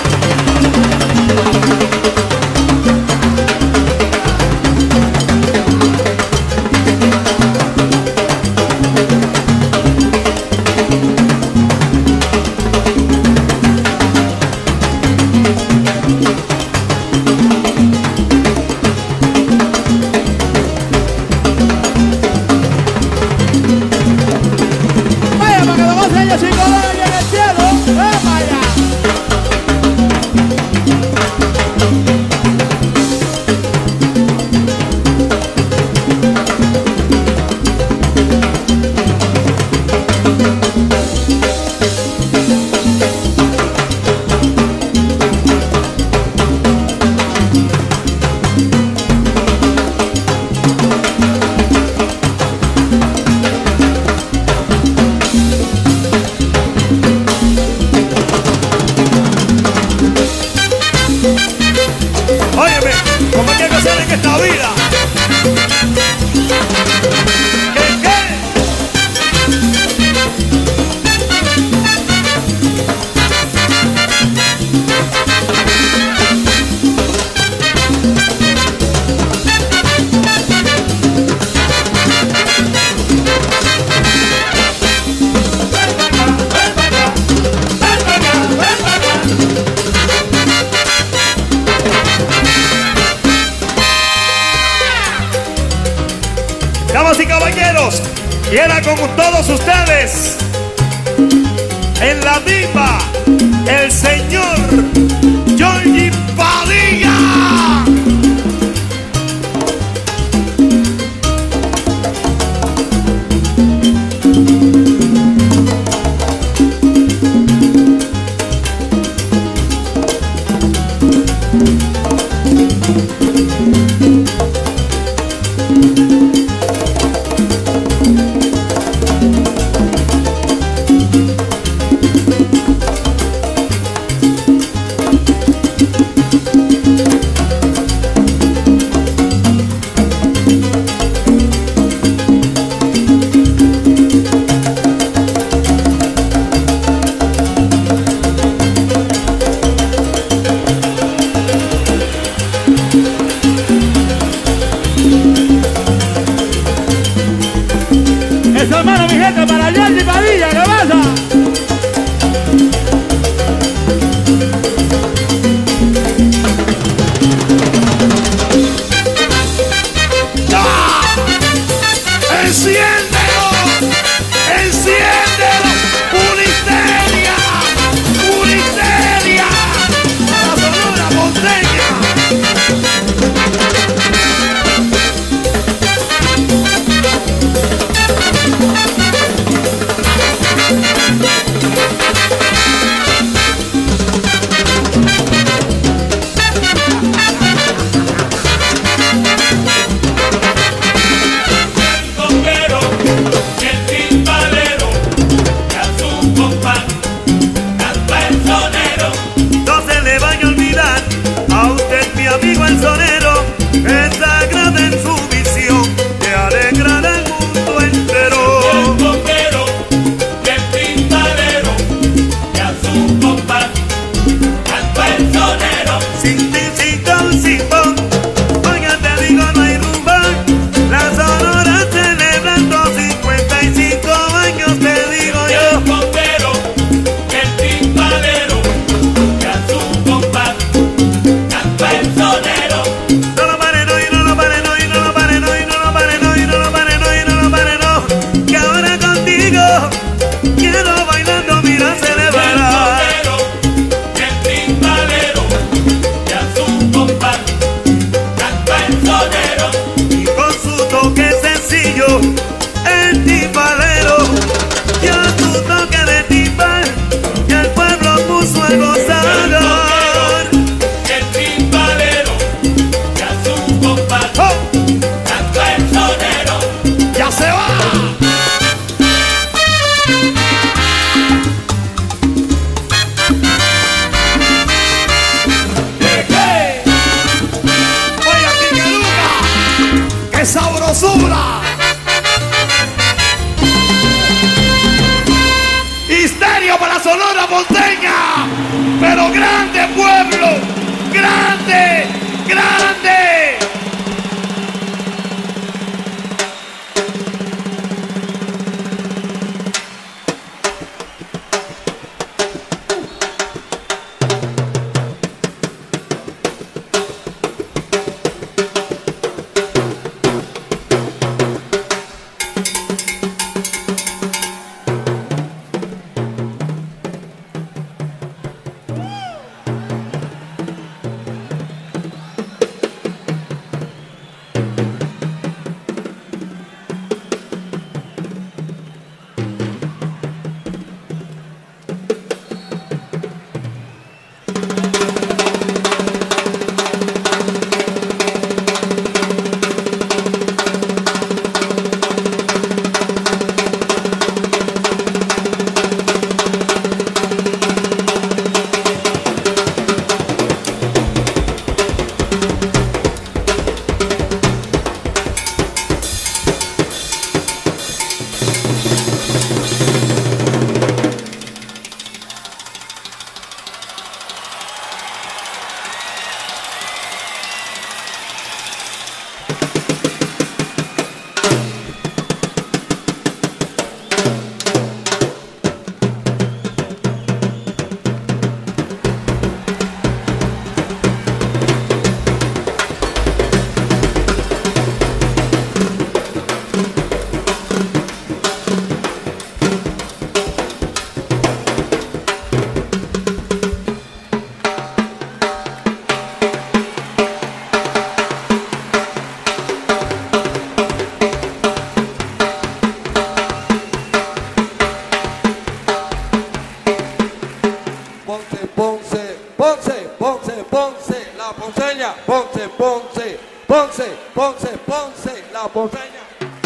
[SPEAKER 13] Óyeme, como hay que hacer en esta vida. ¿Qué? Damas y caballeros, y era con todos ustedes, en la diva, el señor Georgie Padilla. Eso, hermano, mi gente, para Georgie Padilla, ¿qué pasa? ¡Ah! ¡Enciéndelo! ¡Enciéndelo! ¡Una histeria! ¡Una histeria! ¡La Sonora Ponceña! Amigo el sonero, es sagrado en su visión de alegrar al mundo entero. El bombero, el timbalero, y a su compás canta el sonero. Sin ti, sin ton, sin pon, oiga te digo no hay rumba. La Sonora celebrando 55 años, te digo yo. El bombero, el timbalero, y a su compás canta el sonero. No lo pare, no, y no lo pare, no, y no lo pare, no, y no lo pare, no, y no lo pare, no, y no lo pare, no. Que ahora contigo quiero bailando, mira, celebrar. El timbalero, y a su compás canta el sonero. Y con su toque sencillo, el timbalero, ya tú
[SPEAKER 8] Ponceña, pero grande pueblo, grande, grande.
[SPEAKER 14] Ponce, la Ponceña.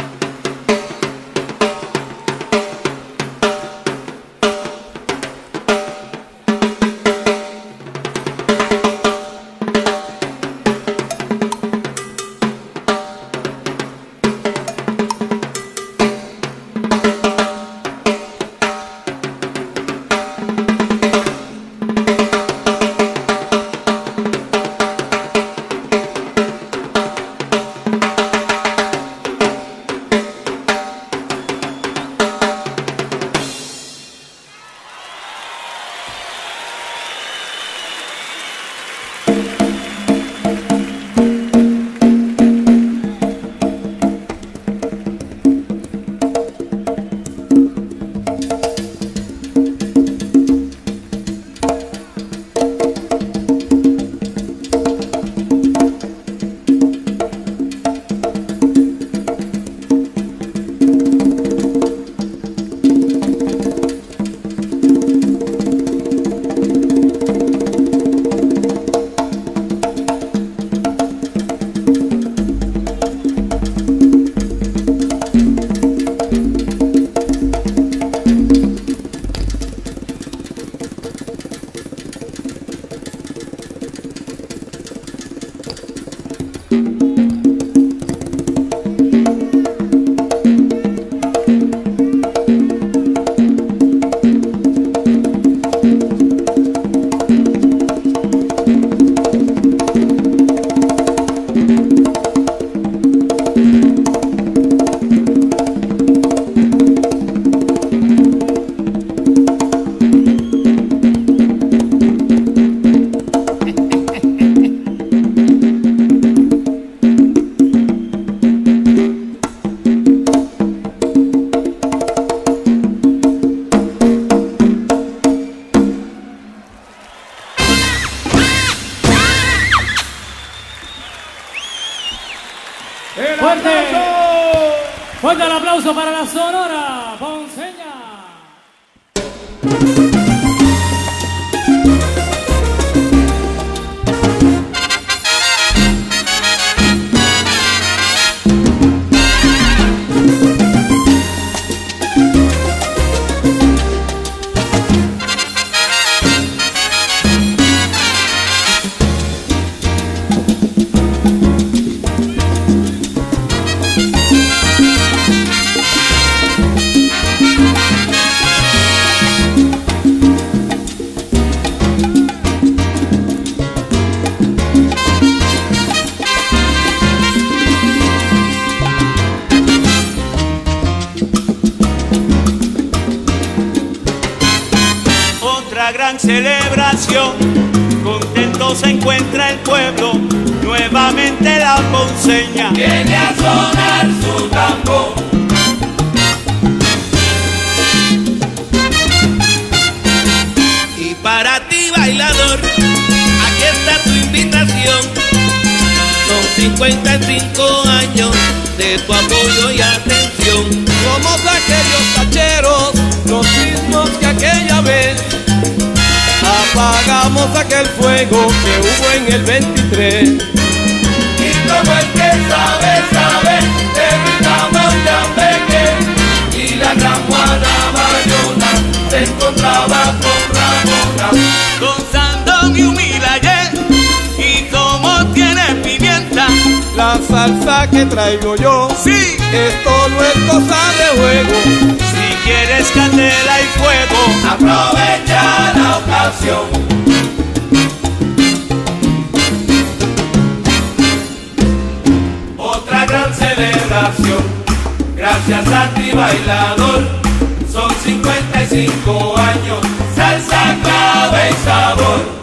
[SPEAKER 2] Fuerte el aplauso para la Sonora Ponceña.
[SPEAKER 7] otra gran celebración. Contento se encuentra el pueblo, nuevamente la ponceña
[SPEAKER 15] viene a sonar su tambor.
[SPEAKER 7] Y para ti, bailador, aquí está tu invitación. Son 55 años de tu apoyo y atención.
[SPEAKER 14] Somos aquellos cacheros, los mismos que aquella vez apagamos aquel fuego que hubo en el 23.
[SPEAKER 15] Y como el que sabe, te gritamos Yambeque. Y la gran Guanabayona se encontraba con Ramona,
[SPEAKER 7] con Sandón y Humilaye. Y como tiene pimienta,
[SPEAKER 14] la salsa que traigo yo,
[SPEAKER 7] sí,
[SPEAKER 14] esto no es cosa de juego.
[SPEAKER 7] Si quieres candela y fuego,
[SPEAKER 15] aprovecha la ocasión. Otra gran celebración, gracias a ti, bailador. Son 55 años, salsa, clave y sabor.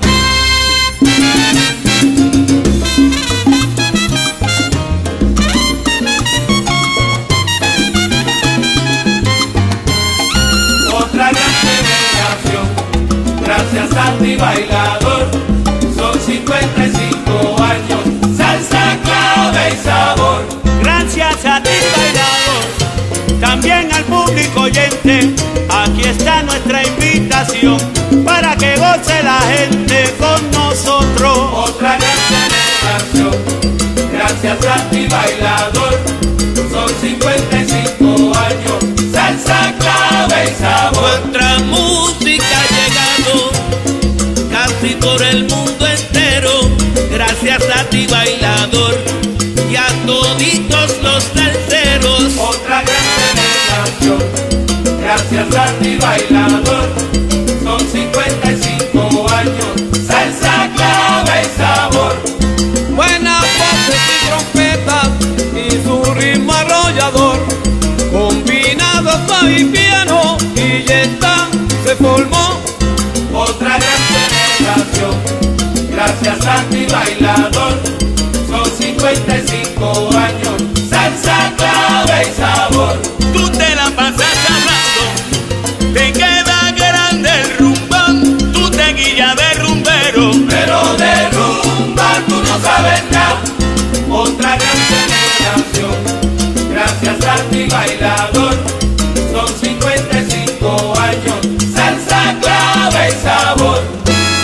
[SPEAKER 15] Otra gran celebración, gracias a ti, bailador. Son 55 años, salsa, clave y sabor.
[SPEAKER 7] Gracias a ti, bailador, también al público oyente. Aquí está nuestra invitación para que goce la gente con nosotros.
[SPEAKER 15] Otra gran celebración, gracias a ti, bailador. Son 55 años, salsa, clave y sabor.
[SPEAKER 7] Nuestra música ha llegado casi por el mundo entero. Gracias a ti, bailador, y a toditos los salseros.
[SPEAKER 15] Otra gran celebración, gracias a ti, bailador. Son 55 años, salsa, clave y sabor.
[SPEAKER 14] Buenas voces y trompetas y su ritmo arrollador, combinados y piano, y ya está, se formó.
[SPEAKER 15] Otra gran celebración, gracias a ti, bailador. Son 55 años, salsa, clave y sabor.
[SPEAKER 7] Tú te la pasas hablando, te queda grande el rumbón. Tú te guillas de rumbero,
[SPEAKER 15] pero de rumba tú no sabes nada. Otra gran celebración, gracias a ti, bailador. Son 55 años, salsa, clave y sabor.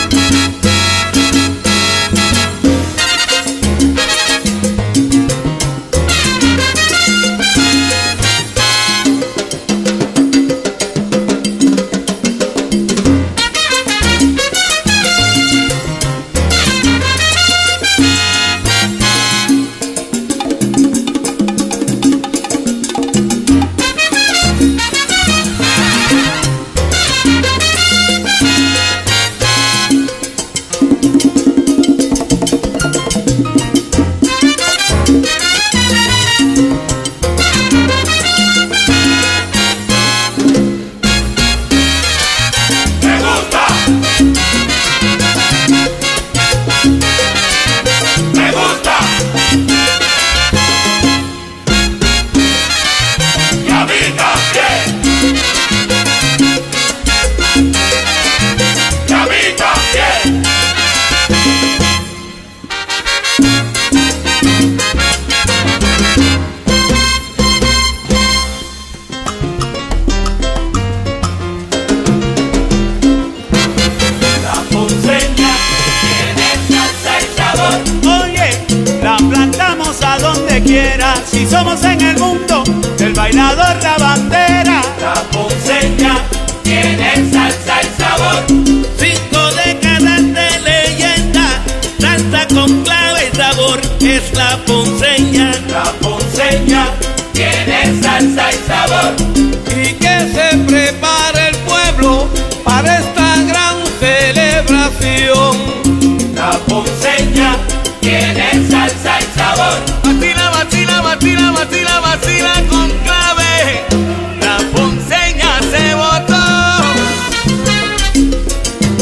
[SPEAKER 7] Si somos en el mundo del bailador la bandera.
[SPEAKER 15] La ponceña tiene salsa y sabor.
[SPEAKER 7] 5 décadas de leyenda, salsa con clave y sabor. Es la ponceña.
[SPEAKER 15] La ponceña tiene salsa y sabor.
[SPEAKER 14] Y que se prepare el pueblo para esta gran celebración.
[SPEAKER 15] La ponceña tiene salsa y sabor.
[SPEAKER 7] Vacila, vacila, vacila, vacila, vacila con clave. La ponceña se botó.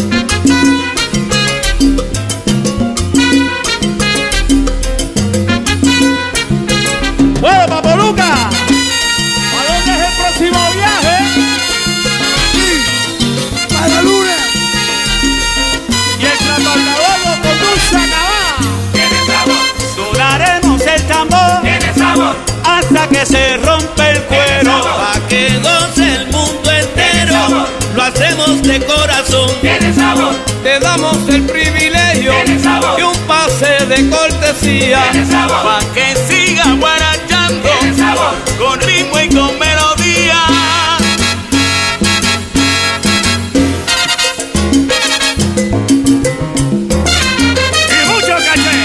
[SPEAKER 14] hacemos de corazón.
[SPEAKER 15] Tiene sabor.
[SPEAKER 14] Te damos el privilegio
[SPEAKER 15] Tiene sabor.
[SPEAKER 14] y un pase de cortesía.
[SPEAKER 15] Tiene sabor.
[SPEAKER 7] Pa' que siga guarachando
[SPEAKER 15] Tiene sabor.
[SPEAKER 7] con ritmo y con melodía. Y mucho caché.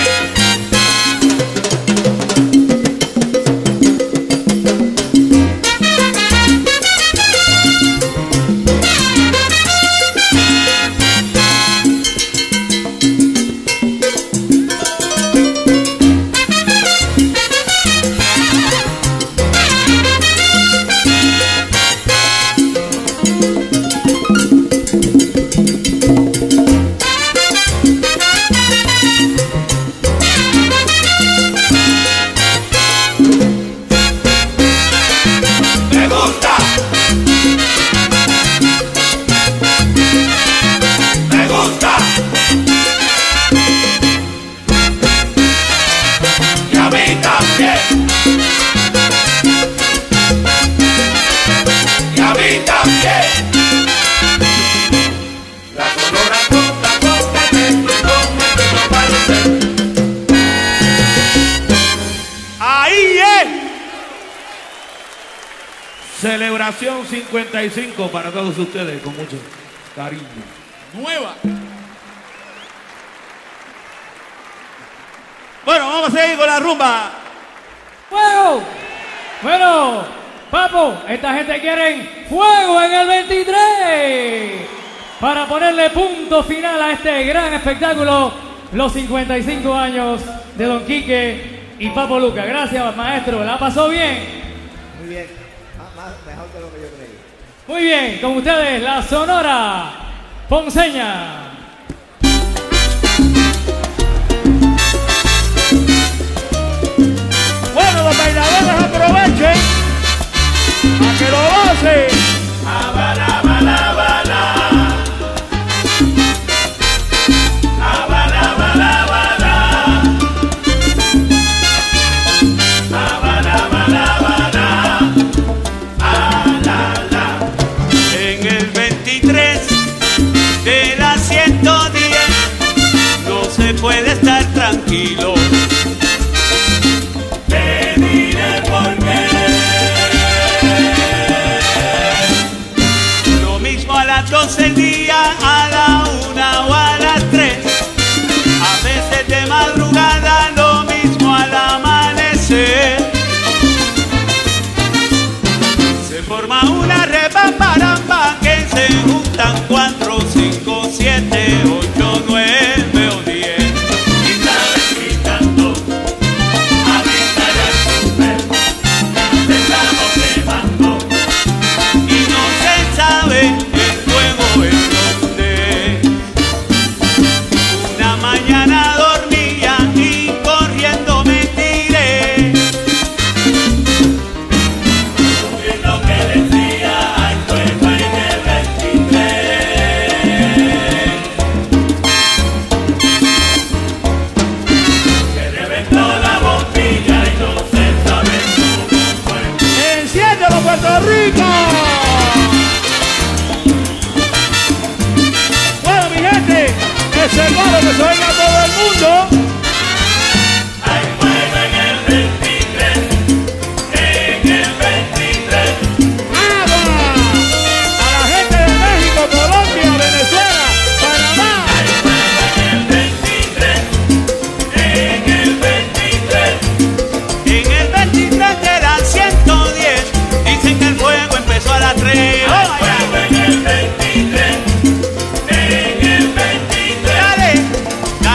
[SPEAKER 15] Me gusta. Me gusta. Y a mí también. Y a mí también. La Sonora conta con Ernesto y con nuestro baloncesto.
[SPEAKER 6] Ahí es. Celebración 55 para todos ustedes con mucho cariño. Nueva. Bueno, vamos a seguir con la rumba.
[SPEAKER 2] ¡Fuego! Bueno, Papo, esta gente quiere fuego en el 23 para ponerle punto final a este gran espectáculo, los 55 años de Don Quique y Papo Luca. Gracias, maestro, ¿la pasó bien?
[SPEAKER 4] Muy bien, mejor de lo que yo creí.
[SPEAKER 2] Muy bien, con ustedes la Sonora Ponceña.
[SPEAKER 6] Bueno, los bailadores aprovechen a que lo gocen.
[SPEAKER 15] Abala, bala, bala. Abala, bala, bala. Abala, bala, bala. Alala.
[SPEAKER 7] En el 23 de la 110 no se puede estar tranquilo.
[SPEAKER 15] Te diré por qué.
[SPEAKER 7] Lo mismo a las 12 del día, a la 1 o a las 3. A veces de madrugada, lo mismo al amanecer. Se forma una rebambaramba que se juntan 4, 5, 7, 8, 9 o 10.
[SPEAKER 15] Y sabes gritando. Avísale al super. Te estamos quemando.
[SPEAKER 7] Y no se sabe el fuego en donde. Una mañana dormía y corriendo me tiré.
[SPEAKER 15] Lo que decía hay fuego en el 23. Que reventó la bombilla y no se sabe cómo fue.
[SPEAKER 6] ¡Enciéndelo, Puerto Rico! Bueno, mi gente, ese coro que se oiga a todo el mundo.
[SPEAKER 15] Hay fuego en el 23. En el 23.
[SPEAKER 6] ¡Agua! A la gente de México, Colombia, Venezuela, Panamá.
[SPEAKER 15] Hay fuego en el 23. En el 23.
[SPEAKER 7] En el 23 de la 110 dicen que el fuego empezó a las 3.
[SPEAKER 15] Hay fuego en el 23. En el 23.
[SPEAKER 7] Dale,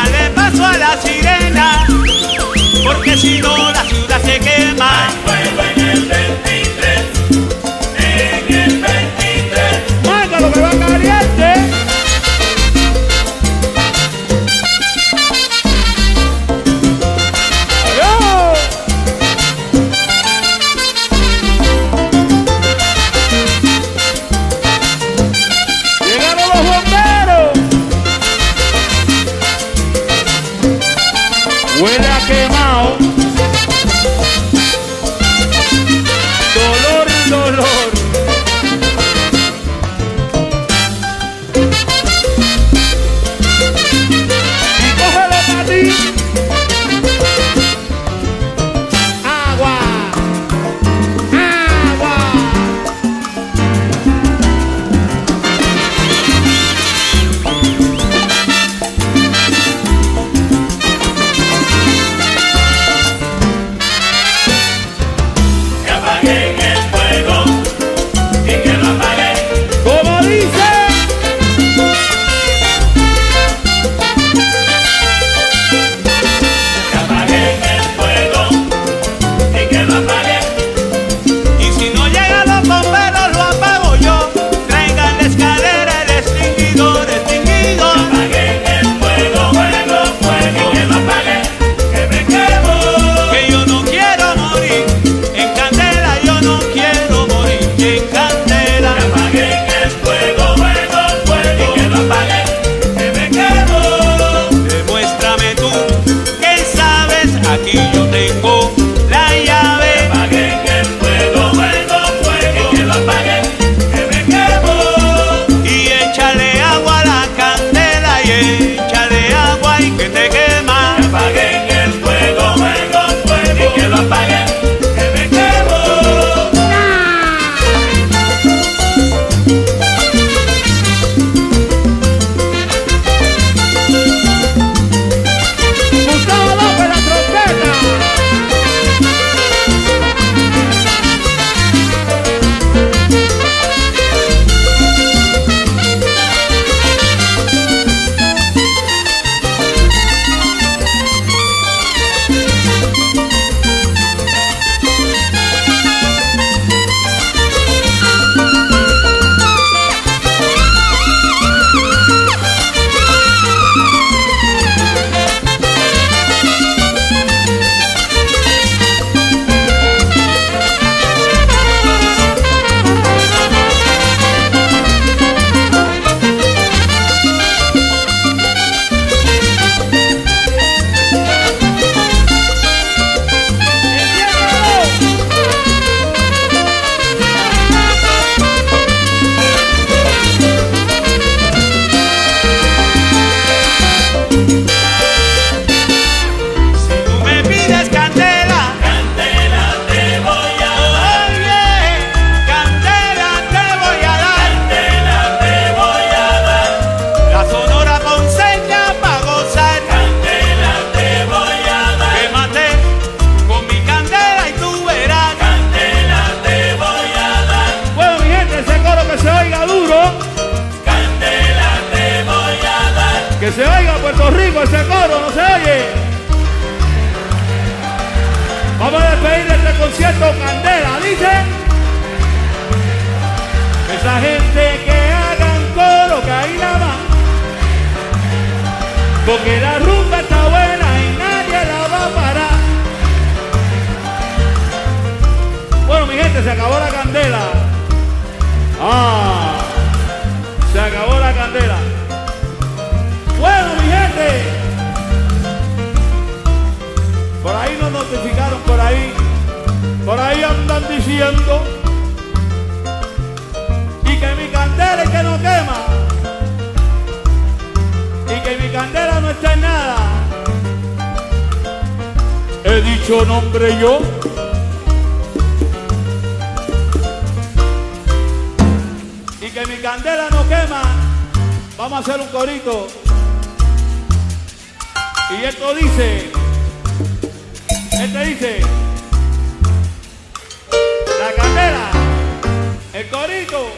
[SPEAKER 6] Que se oiga Puerto Rico ese coro, no se oye. Vamos a despedir este concierto Candela, dice. Esa gente que hagan coro, que ahí la va. Porque la rumba está buena y nadie la va a parar. Bueno, mi gente, se acabó la candela. Se acabó la candela. Bueno, mi gente, por ahí nos notificaron, por ahí andan diciendo y que mi candela es que no quema y que mi candela no está en nada. He dicho nombre yo. Y que mi candela no quema. Vamos a hacer un corito. Y esto dice, dice, la candela, el corito.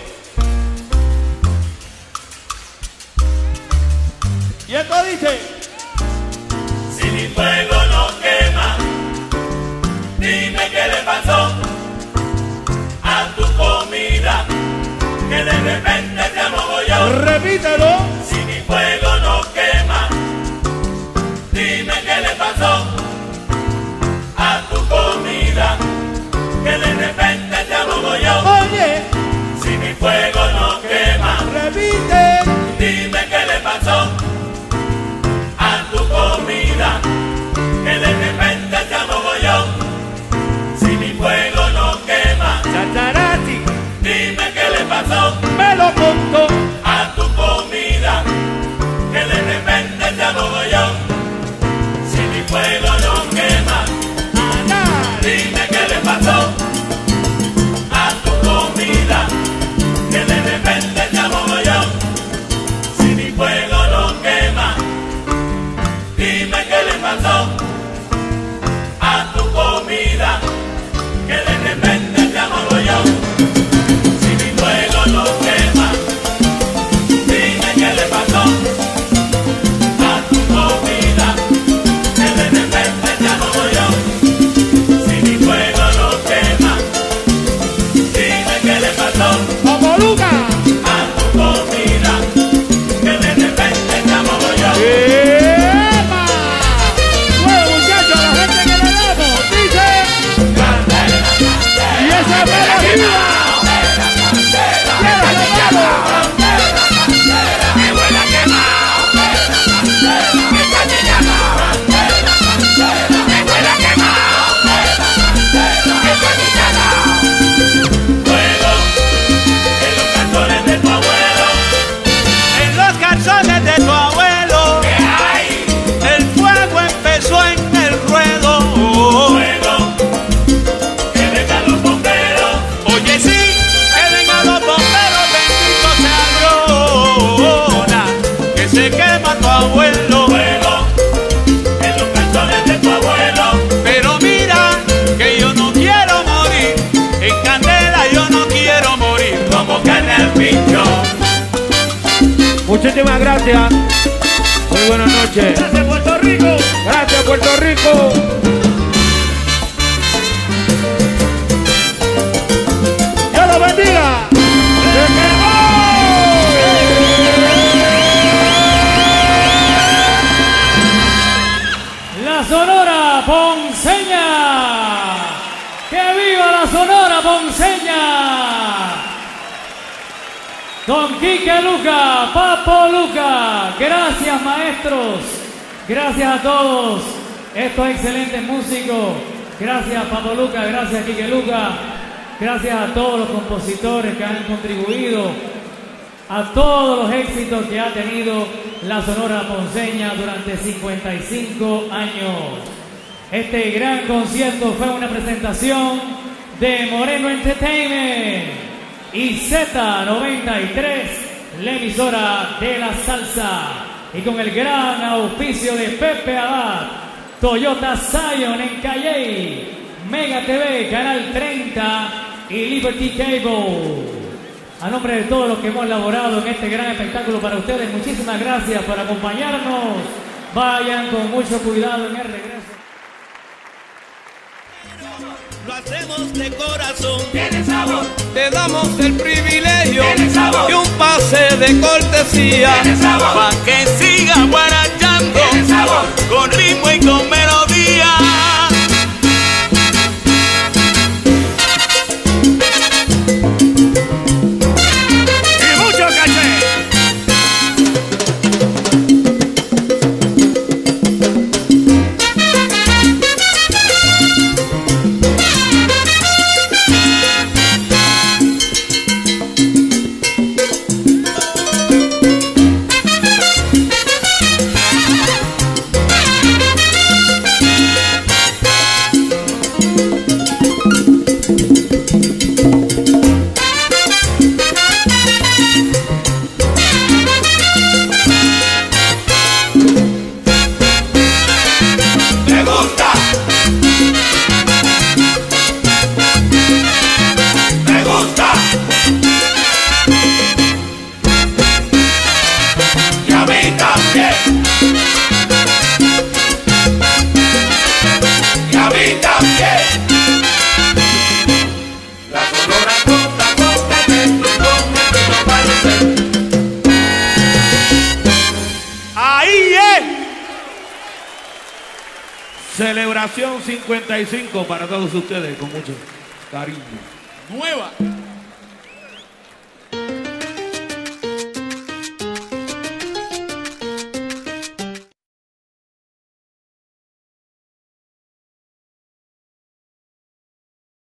[SPEAKER 6] Y esto dice,
[SPEAKER 15] si mi fuego no quema, dime qué le pasó a tu comida, que de repente te amogolló.
[SPEAKER 6] Repítelo.
[SPEAKER 15] Si mi fuego no quema, dime qué le pasó a tu comida, que de repente te amogolló.
[SPEAKER 6] Oye,
[SPEAKER 15] si mi fuego no quema,
[SPEAKER 6] repite,
[SPEAKER 15] dime qué le pasó a tu comida, que de repente te amogolló. Si mi fuego no quema,
[SPEAKER 6] Chacharati,
[SPEAKER 15] dime qué le pasó,
[SPEAKER 6] me lo contó,
[SPEAKER 15] a tu comida, que de repente te amogolló. Si mi fuego no quema, dime qué le pasó a tu comida, que de repente te amogolló. Si mi fuego no quema, dime qué le pasó a tu comida, que de repente te amogolló. Si mi fuego no quema, dime qué le pasó a tu comida, que de repente te amogolló. Si mi fuego no quema, dime qué le pasó
[SPEAKER 6] ¡Vamos, Luca!
[SPEAKER 15] a tu comida, que de repente te amogolló.
[SPEAKER 6] ¡Epa! Bueno, muchachos, a la gente que le damos, dice. Y esa es la arriba.
[SPEAKER 7] En los calzones de tu abuelo, el fuego empezó en el ruedo.
[SPEAKER 15] Que vengan los bomberos.
[SPEAKER 7] Oye, sí, que vengan los bomberos, bendito sea Dios, que se quema tu abuelo.
[SPEAKER 15] En los calzones de tu abuelo.
[SPEAKER 7] Pero mira, que yo no quiero morir, en candela yo no quiero morir,
[SPEAKER 15] como carne al pincho.
[SPEAKER 6] Muchísimas gracias. Muy buenas noches. Gracias, Puerto Rico. Gracias, Puerto Rico. Dios los bendiga. ¡Se quemó!
[SPEAKER 2] La Sonora Ponceña. ¡Que viva la Sonora Ponceña! Don Quique Luca, Papo Luca, gracias maestros, gracias a todos estos excelentes músicos, gracias Papo Luca, gracias Quique Luca, gracias a todos los compositores que han contribuido a todos los éxitos que ha tenido la Sonora Ponceña durante 55 años. Este gran concierto fue una presentación de Moreno Entertainment y Z93, la emisora de la salsa, y con el gran auspicio de Pepe Abad, Toyota Scion en Calley, Mega TV, Canal 30 y Liberty Cable. a nombre de todos los que hemos elaborado en este gran espectáculo para ustedes, muchísimas gracias por acompañarnos. Vayan con mucho cuidado en el regreso.
[SPEAKER 14] Lo hacemos de corazón,
[SPEAKER 15] tiene sabor.
[SPEAKER 14] Te damos el privilegio
[SPEAKER 15] Tiene sabor.
[SPEAKER 14] y un pase de cortesía
[SPEAKER 15] Tiene sabor.
[SPEAKER 7] Pa' que siga guarachando
[SPEAKER 15] Tiene sabor.
[SPEAKER 7] con ritmo y con melodía.
[SPEAKER 6] Y mucho caché.
[SPEAKER 15] Me gusta. Me gusta. Y a mí también. Y a mí también. La Sonora completamente con estilo para usted.
[SPEAKER 6] Ahí es. Celebración 55 para todos ustedes con mucho cariño.
[SPEAKER 7] Nueva.